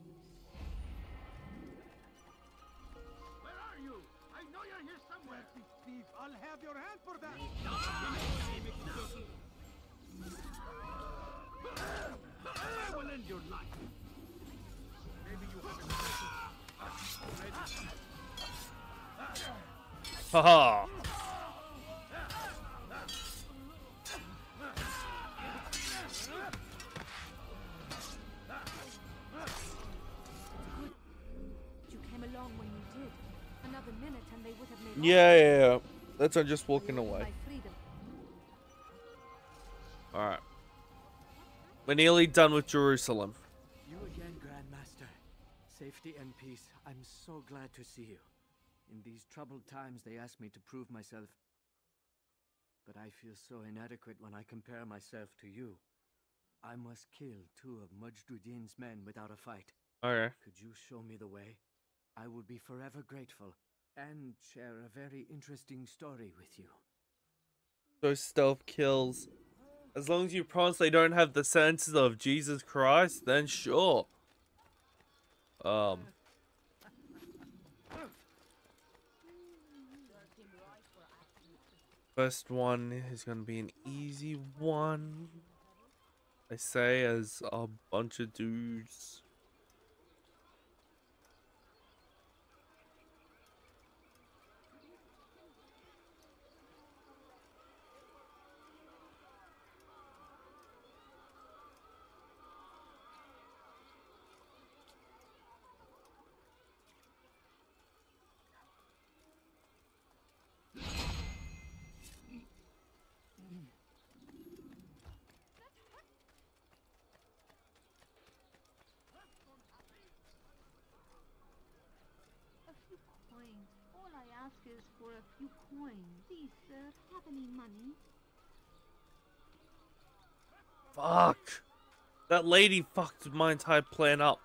Where are you? I know you're here somewhere. Thief, I'll have your hand for that. I will end your life. Maybe you have Haha. You came along when you did. Another minute and they would have made Yeah, yeah, yeah. That's her just walking my away. freedom. Alright. We're nearly done with Jerusalem. You again, Grandmaster. Safety and peace. I'm so glad to see you. In these troubled times, they ask me to prove myself. But I feel so inadequate when I compare myself to you. I must kill two of Majduddin's men without a fight. Okay. Could you show me the way? I will be forever grateful and share a very interesting story with you. Those stealth kills. As long as you promise they don't have the senses of Jesus Christ, then sure. Um. First one is gonna be an easy one. I say as a bunch of dudes. All I ask is for a few coins. Please, sir, have any money? Fuck. That lady fucked my entire plan up.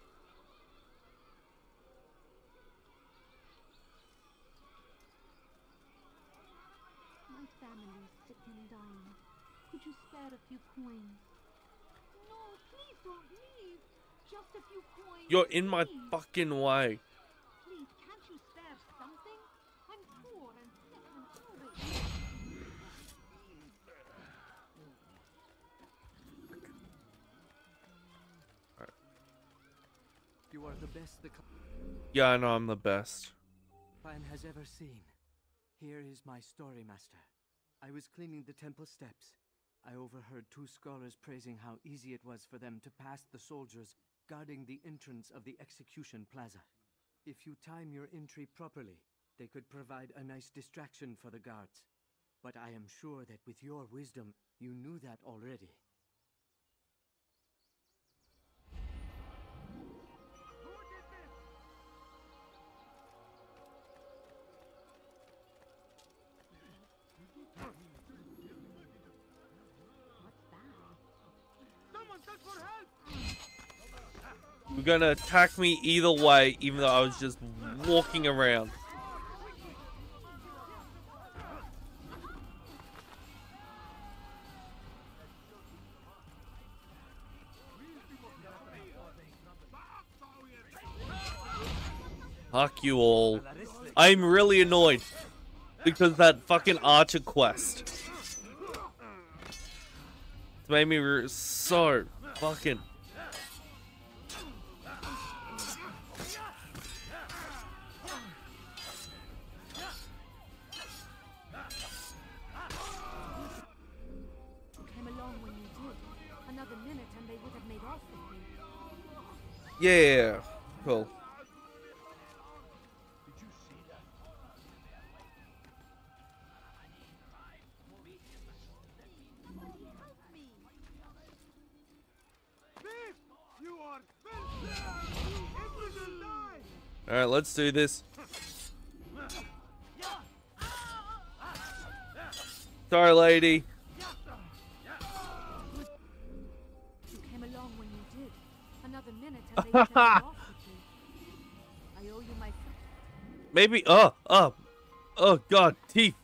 My family's sick and dying. Could you spare a few coins? No, please don't leave. Just a few coins. You're in my please. fucking way. Please, can't you spare something? I'm poor and sick and always. You are the best the Yeah, I know I'm the best. Clan has ever seen. Here is my story, Master. I was cleaning the temple steps. I overheard two scholars praising how easy it was for them to pass the soldiers guarding the entrance of the execution plaza. If you time your entry properly, they could provide a nice distraction for the guards. But I am sure that with your wisdom, you knew that already. You're gonna attack me either way, even though I was just walking around. Fuck you all. I'm really annoyed because that fucking Archer quest. It's made me re so fucking. Yeah, cool. All right, let's do this. Sorry, lady. You came along when you did. Another minute and they would have been off with you. I owe you my. Maybe. Oh, oh, oh, God, teeth.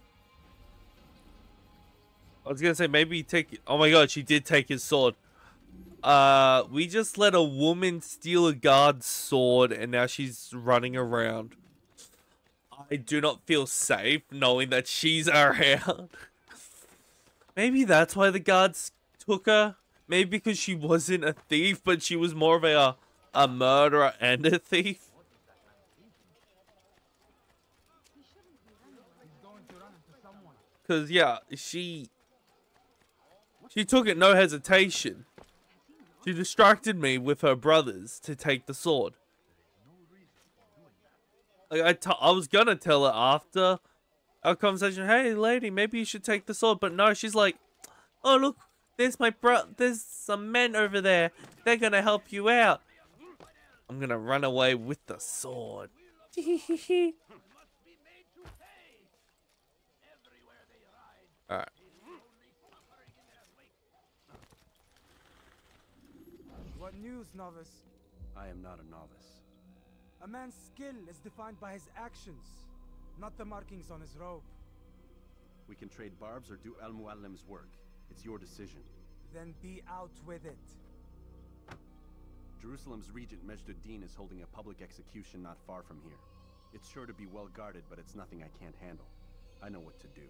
I was gonna say maybe take. Oh my God, she did take his sword. Uh, we just let a woman steal a guard's sword, and now she's running around. I do not feel safe knowing that she's around. Maybe that's why the guards took her. Maybe because she wasn't a thief, but she was more of a a murderer and a thief. Because yeah, she she took it no hesitation. She distracted me with her brothers to take the sword. Like I, t I was gonna tell her after our conversation, hey lady, maybe you should take the sword. But no, she's like, oh look, there's my bro, there's some men over there. They're gonna help you out. I'm gonna run away with the sword. Alright. What news, novice? I am not a novice. A man's skill is defined by his actions, not the markings on his robe. We can trade barbs or do Al Muallim's work. It's your decision. Then be out with it. Jerusalem's regent Majd-ud-Din is holding a public execution not far from here. It's sure to be well guarded, but it's nothing I can't handle. I know what to do.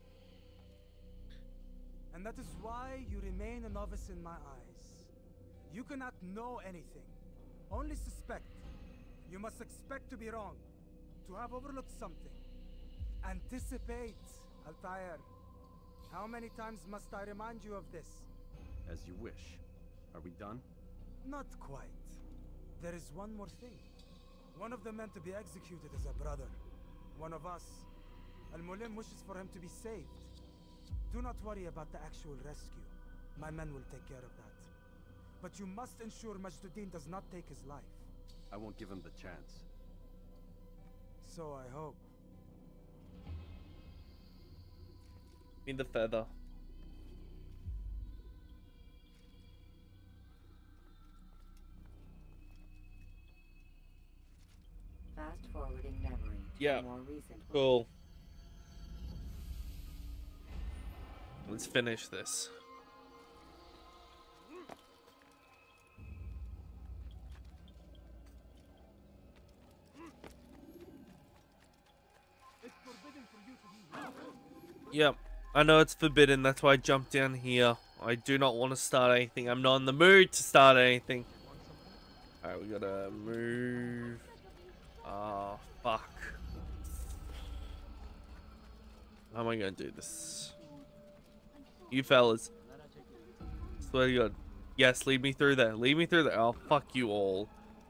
And that is why you remain a novice in my eyes. You cannot know anything, only suspect. You must expect to be wrong, to have overlooked something. Anticipate, Altair. How many times must I remind you of this? As you wish. Are we done? Not quite. There is one more thing. One of the men to be executed is a brother. One of us. Al-Mulim wishes for him to be saved. Do not worry about the actual rescue. My men will take care of that. But you must ensure Majd-ud-Din does not take his life. I won't give him the chance. So I hope. In the feather. Fast forwarding memory to Yeah. a more recent one. Cool. Let's finish this. Yep, I know it's forbidden, that's why I jumped down here. I do not want to start anything. I'm not in the mood to start anything. Alright, we gotta move. Ah, oh, fuck. How am I gonna do this? You fellas. Swear to God. Yes, lead me through there. Lead me through there. Oh, fuck you all.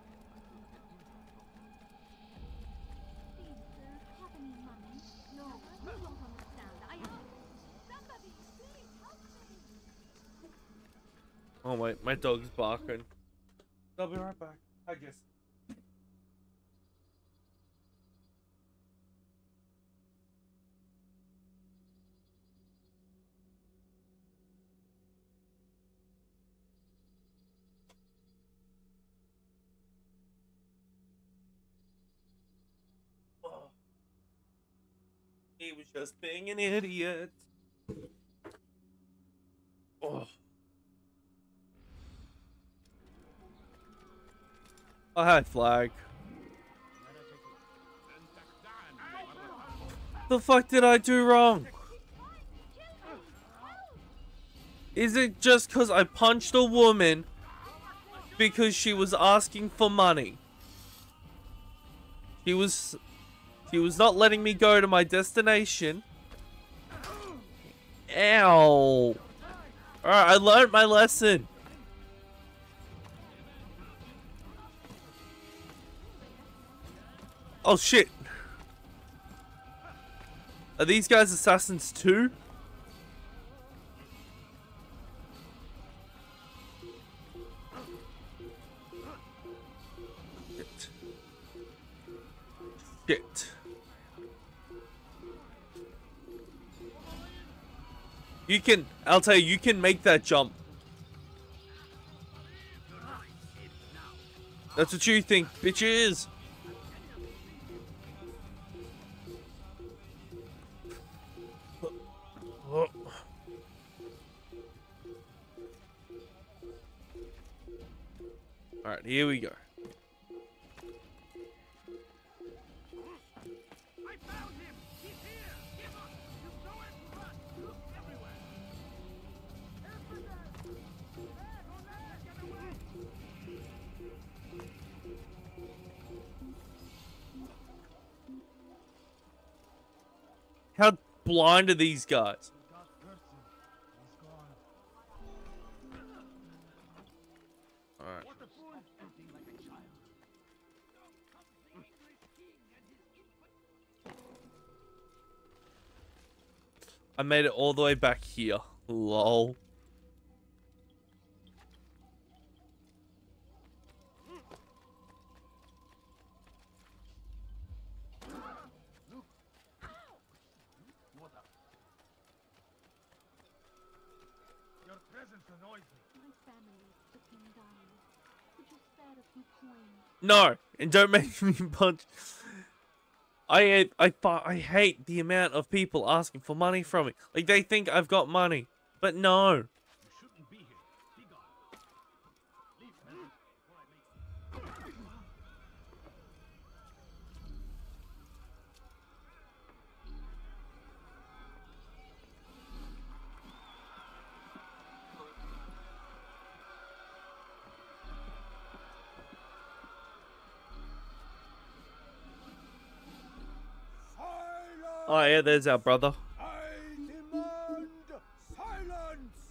Oh wait, my dog's barking. I'll be right back. I guess. Oh. He was just being an idiot. Oh. Oh, hi, Flag. The fuck did I do wrong? Is it just because I punched a woman because she was asking for money? She was... She was not letting me go to my destination. Ow. Alright, I learned my lesson. Oh shit. Are these guys assassins too? Shit. Shit. You can, I'll tell you, you can make that jump. That's what you think, bitches. Alright, here we go. How blind are these guys? Alright. I made it all the way back here. Lol. Your presence annoys me. My family is sick and dying. Could you spare a few coins? No, and don't make me punch. I I I I hate the amount of people asking for money from me. Like they think I've got money. But no. You shouldn't be here. Be gone. Leave me before I make Oh yeah, there's our brother. I demand silence!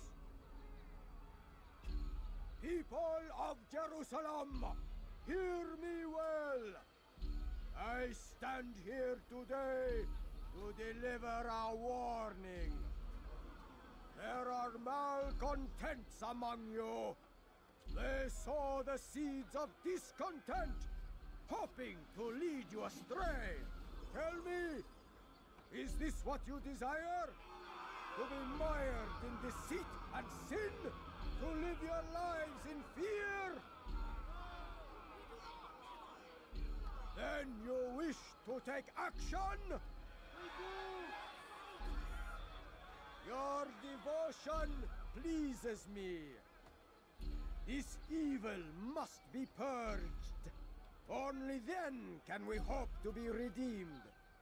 People of Jerusalem, hear me well. I stand here today to deliver a warning. There are malcontents among you. They sow the seeds of discontent, hoping to lead you astray. Tell me, is this what you desire? To be mired in deceit and sin? To live your lives in fear? Then you wish to take action? Your devotion pleases me. This evil must be purged. Only then can we hope to be redeemed.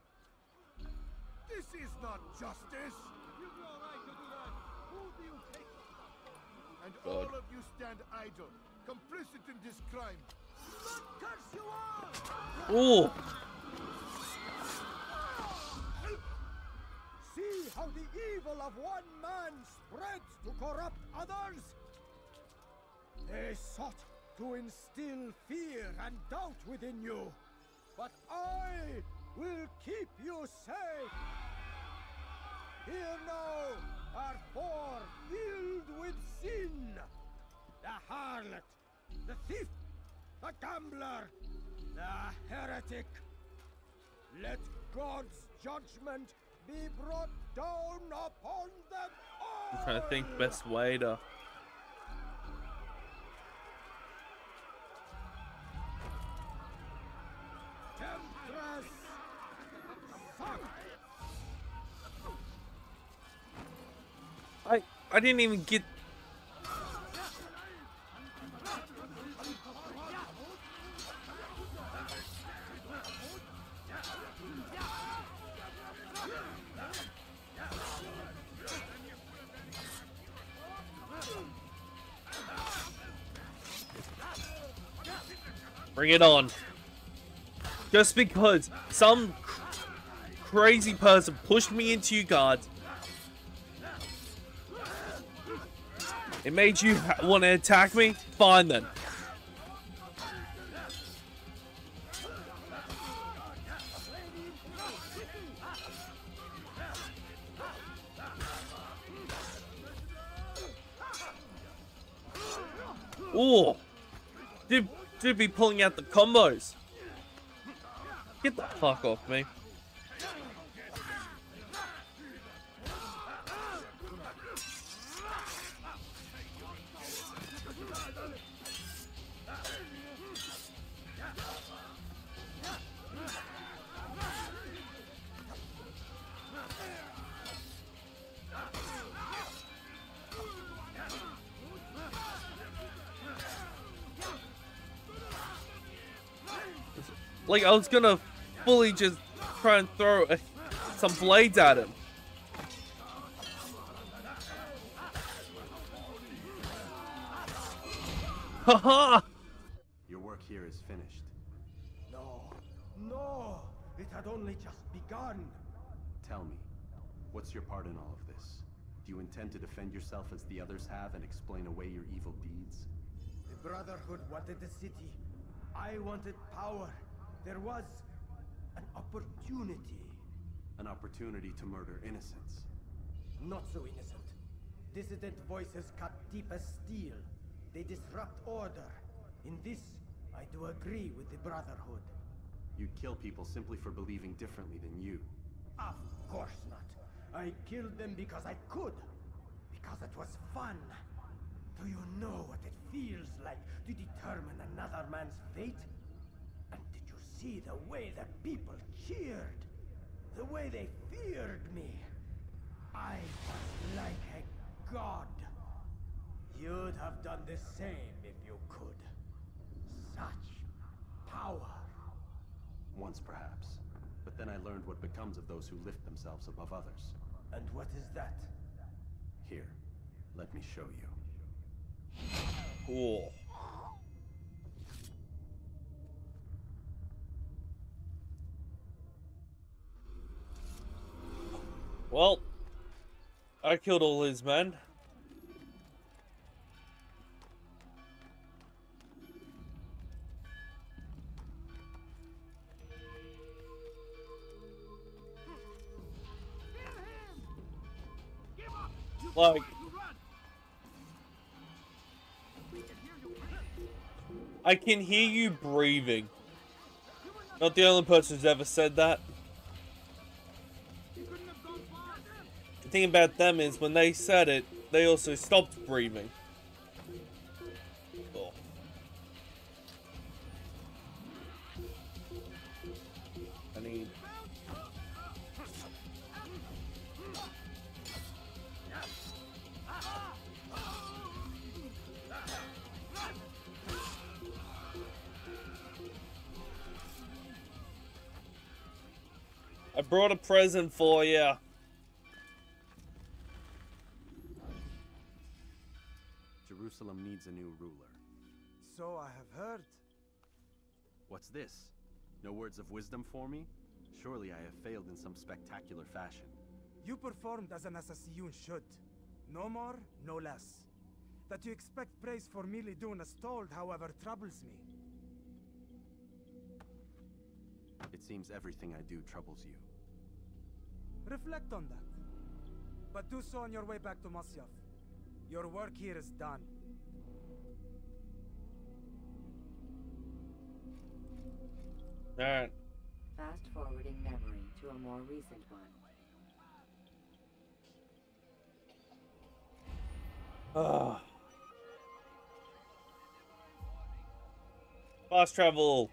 This is not justice! You've no right to do that! Who do you think? And God. all of you stand idle, complicit in this crime. Curse you all! Oh. See how the evil of one man spreads to corrupt others? They sought to instill fear and doubt within you, but I will keep you safe. Here now are four filled with sin. The harlot, the thief, the gambler, the heretic. Let God's judgment be brought down upon them all. I'm trying to think best way to. Temptress, suck. I I didn't even get. Bring it on. Just because some cr crazy person pushed me into your guards, it made you want to attack me? Fine then. Ooh. Dude, dude be pulling out the combos. Get the fuck off me. Like, I was gonna fully just try and throw a, some blades at him. Haha! Your work here is finished. No, no, it had only just begun. Tell me, what's your part in all of this? Do you intend to defend yourself as the others have and explain away your evil deeds? The Brotherhood wanted the city. I wanted power. There was an opportunity. An opportunity to murder innocents. Not so innocent. Dissident voices cut deep as steel. They disrupt order. In this, I do agree with the Brotherhood. You'd kill people simply for believing differently than you. Of course not. I killed them because I could. Because it was fun. Do you know what it feels like to determine another man's fate? And did you see the way the people cheered? The way they feared me? I was like a god! You'd have done the same if you could. Such power. Once, perhaps. But then I learned what becomes of those who lift themselves above others. And what is that? Here, let me show you. Cool. Well, I killed all his men. Like, I can hear you breathing. Not the only person who's ever said that. The thing about them is when they said it, they also stopped breathing. Oh. I need... I brought a present for you. Jerusalem needs a new ruler. So I have heard. What's this? No words of wisdom for me? Surely I have failed in some spectacular fashion. You performed as an Assassiyun should. No more, no less. That you expect praise for merely doing as told, however, troubles me. It seems everything I do troubles you. Reflect on that. But do so on your way back to Masyaf. Your work here is done. Alright. Fast forwarding memory to a more recent one. Ah. Fast travel.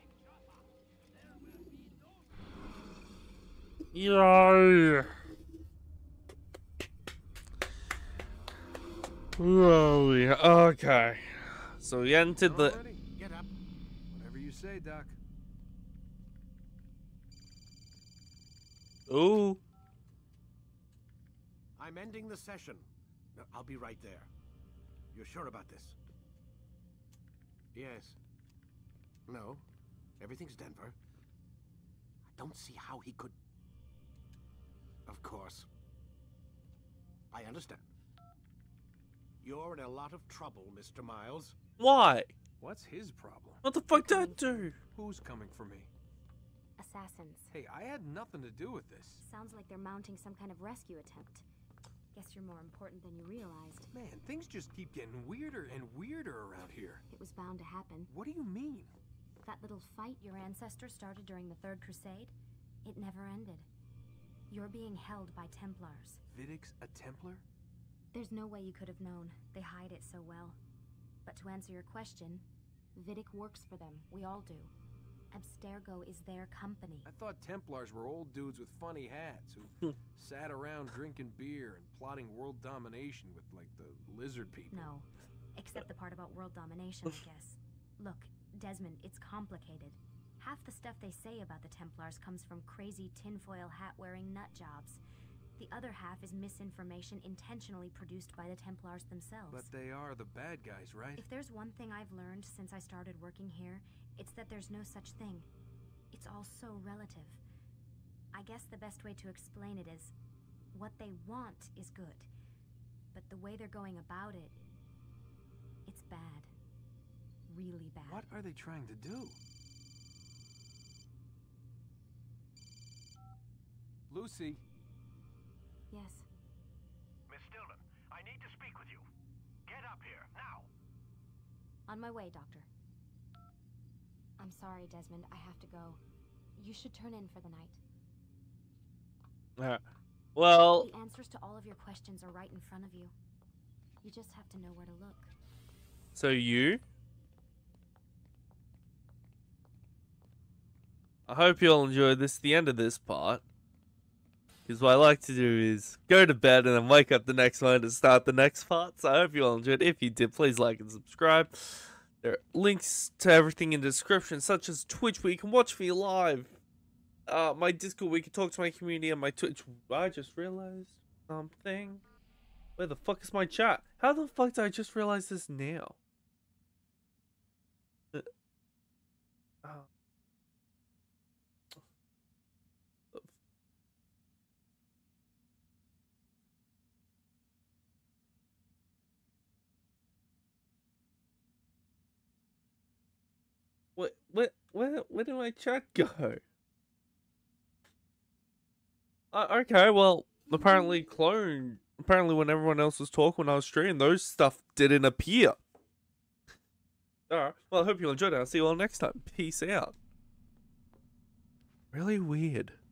Yo. Oh, yeah. Okay. So we entered the. Get up. Whatever you say, Doc. Ooh. I'm ending the session. No, I'll be right there. You're sure about this? Yes. No. Everything's Denver. I don't see how he could... Of course. I understand. You're in a lot of trouble, Mister Miles. Why? What's his problem? What the fuck did I do? Who's coming for me? Assassins. Hey, I had nothing to do with this. Sounds like they're mounting some kind of rescue attempt. Guess you're more important than you realized. Man, things just keep getting weirder and weirder around here. It was bound to happen. What do you mean? That little fight your ancestors started during the Third Crusade, it never ended. You're being held by Templars. Vidic's a Templar? There's no way you could have known. They hide it so well. But to answer your question, Vidic works for them. We all do. Abstergo is their company. I thought Templars were old dudes with funny hats who sat around drinking beer and plotting world domination with, like, the lizard people. No, except the part about world domination, I guess. Look, Desmond, it's complicated. Half the stuff they say about the Templars comes from crazy tinfoil hat-wearing nut jobs. The other half is misinformation intentionally produced by the Templars themselves. But they are the bad guys, right? If there's one thing I've learned since I started working here, it's that there's no such thing. It's all so relative. I guess the best way to explain it is, what they want is good. But the way they're going about it, it's bad. Really bad. What are they trying to do? Lucy? Yes. Miss Stillman, I need to speak with you. Get up here, now! On my way, Doctor. I'm sorry, Desmond. I have to go. You should turn in for the night. Uh, well... The answers to all of your questions are right in front of you. You just have to know where to look. So you? I hope you'll enjoy this, the end of this part. Because what I like to do is go to bed and then wake up the next morning to start the next part. So I hope you all enjoyed. If you did, please like and subscribe. There are links to everything in the description, such as Twitch, where you can watch me live. Uh, my Discord, where you can talk to my community, and my Twitch. I just realized something. Where the fuck is my chat? How the fuck did I just realize this now? Uh, oh. What? What? Where? Where did my chat go? Uh, okay, well, apparently clone. Apparently, when everyone else was talking when I was streaming, those stuff didn't appear. Alright, well, I hope you enjoyed it. I'll see you all next time. Peace out. Really weird.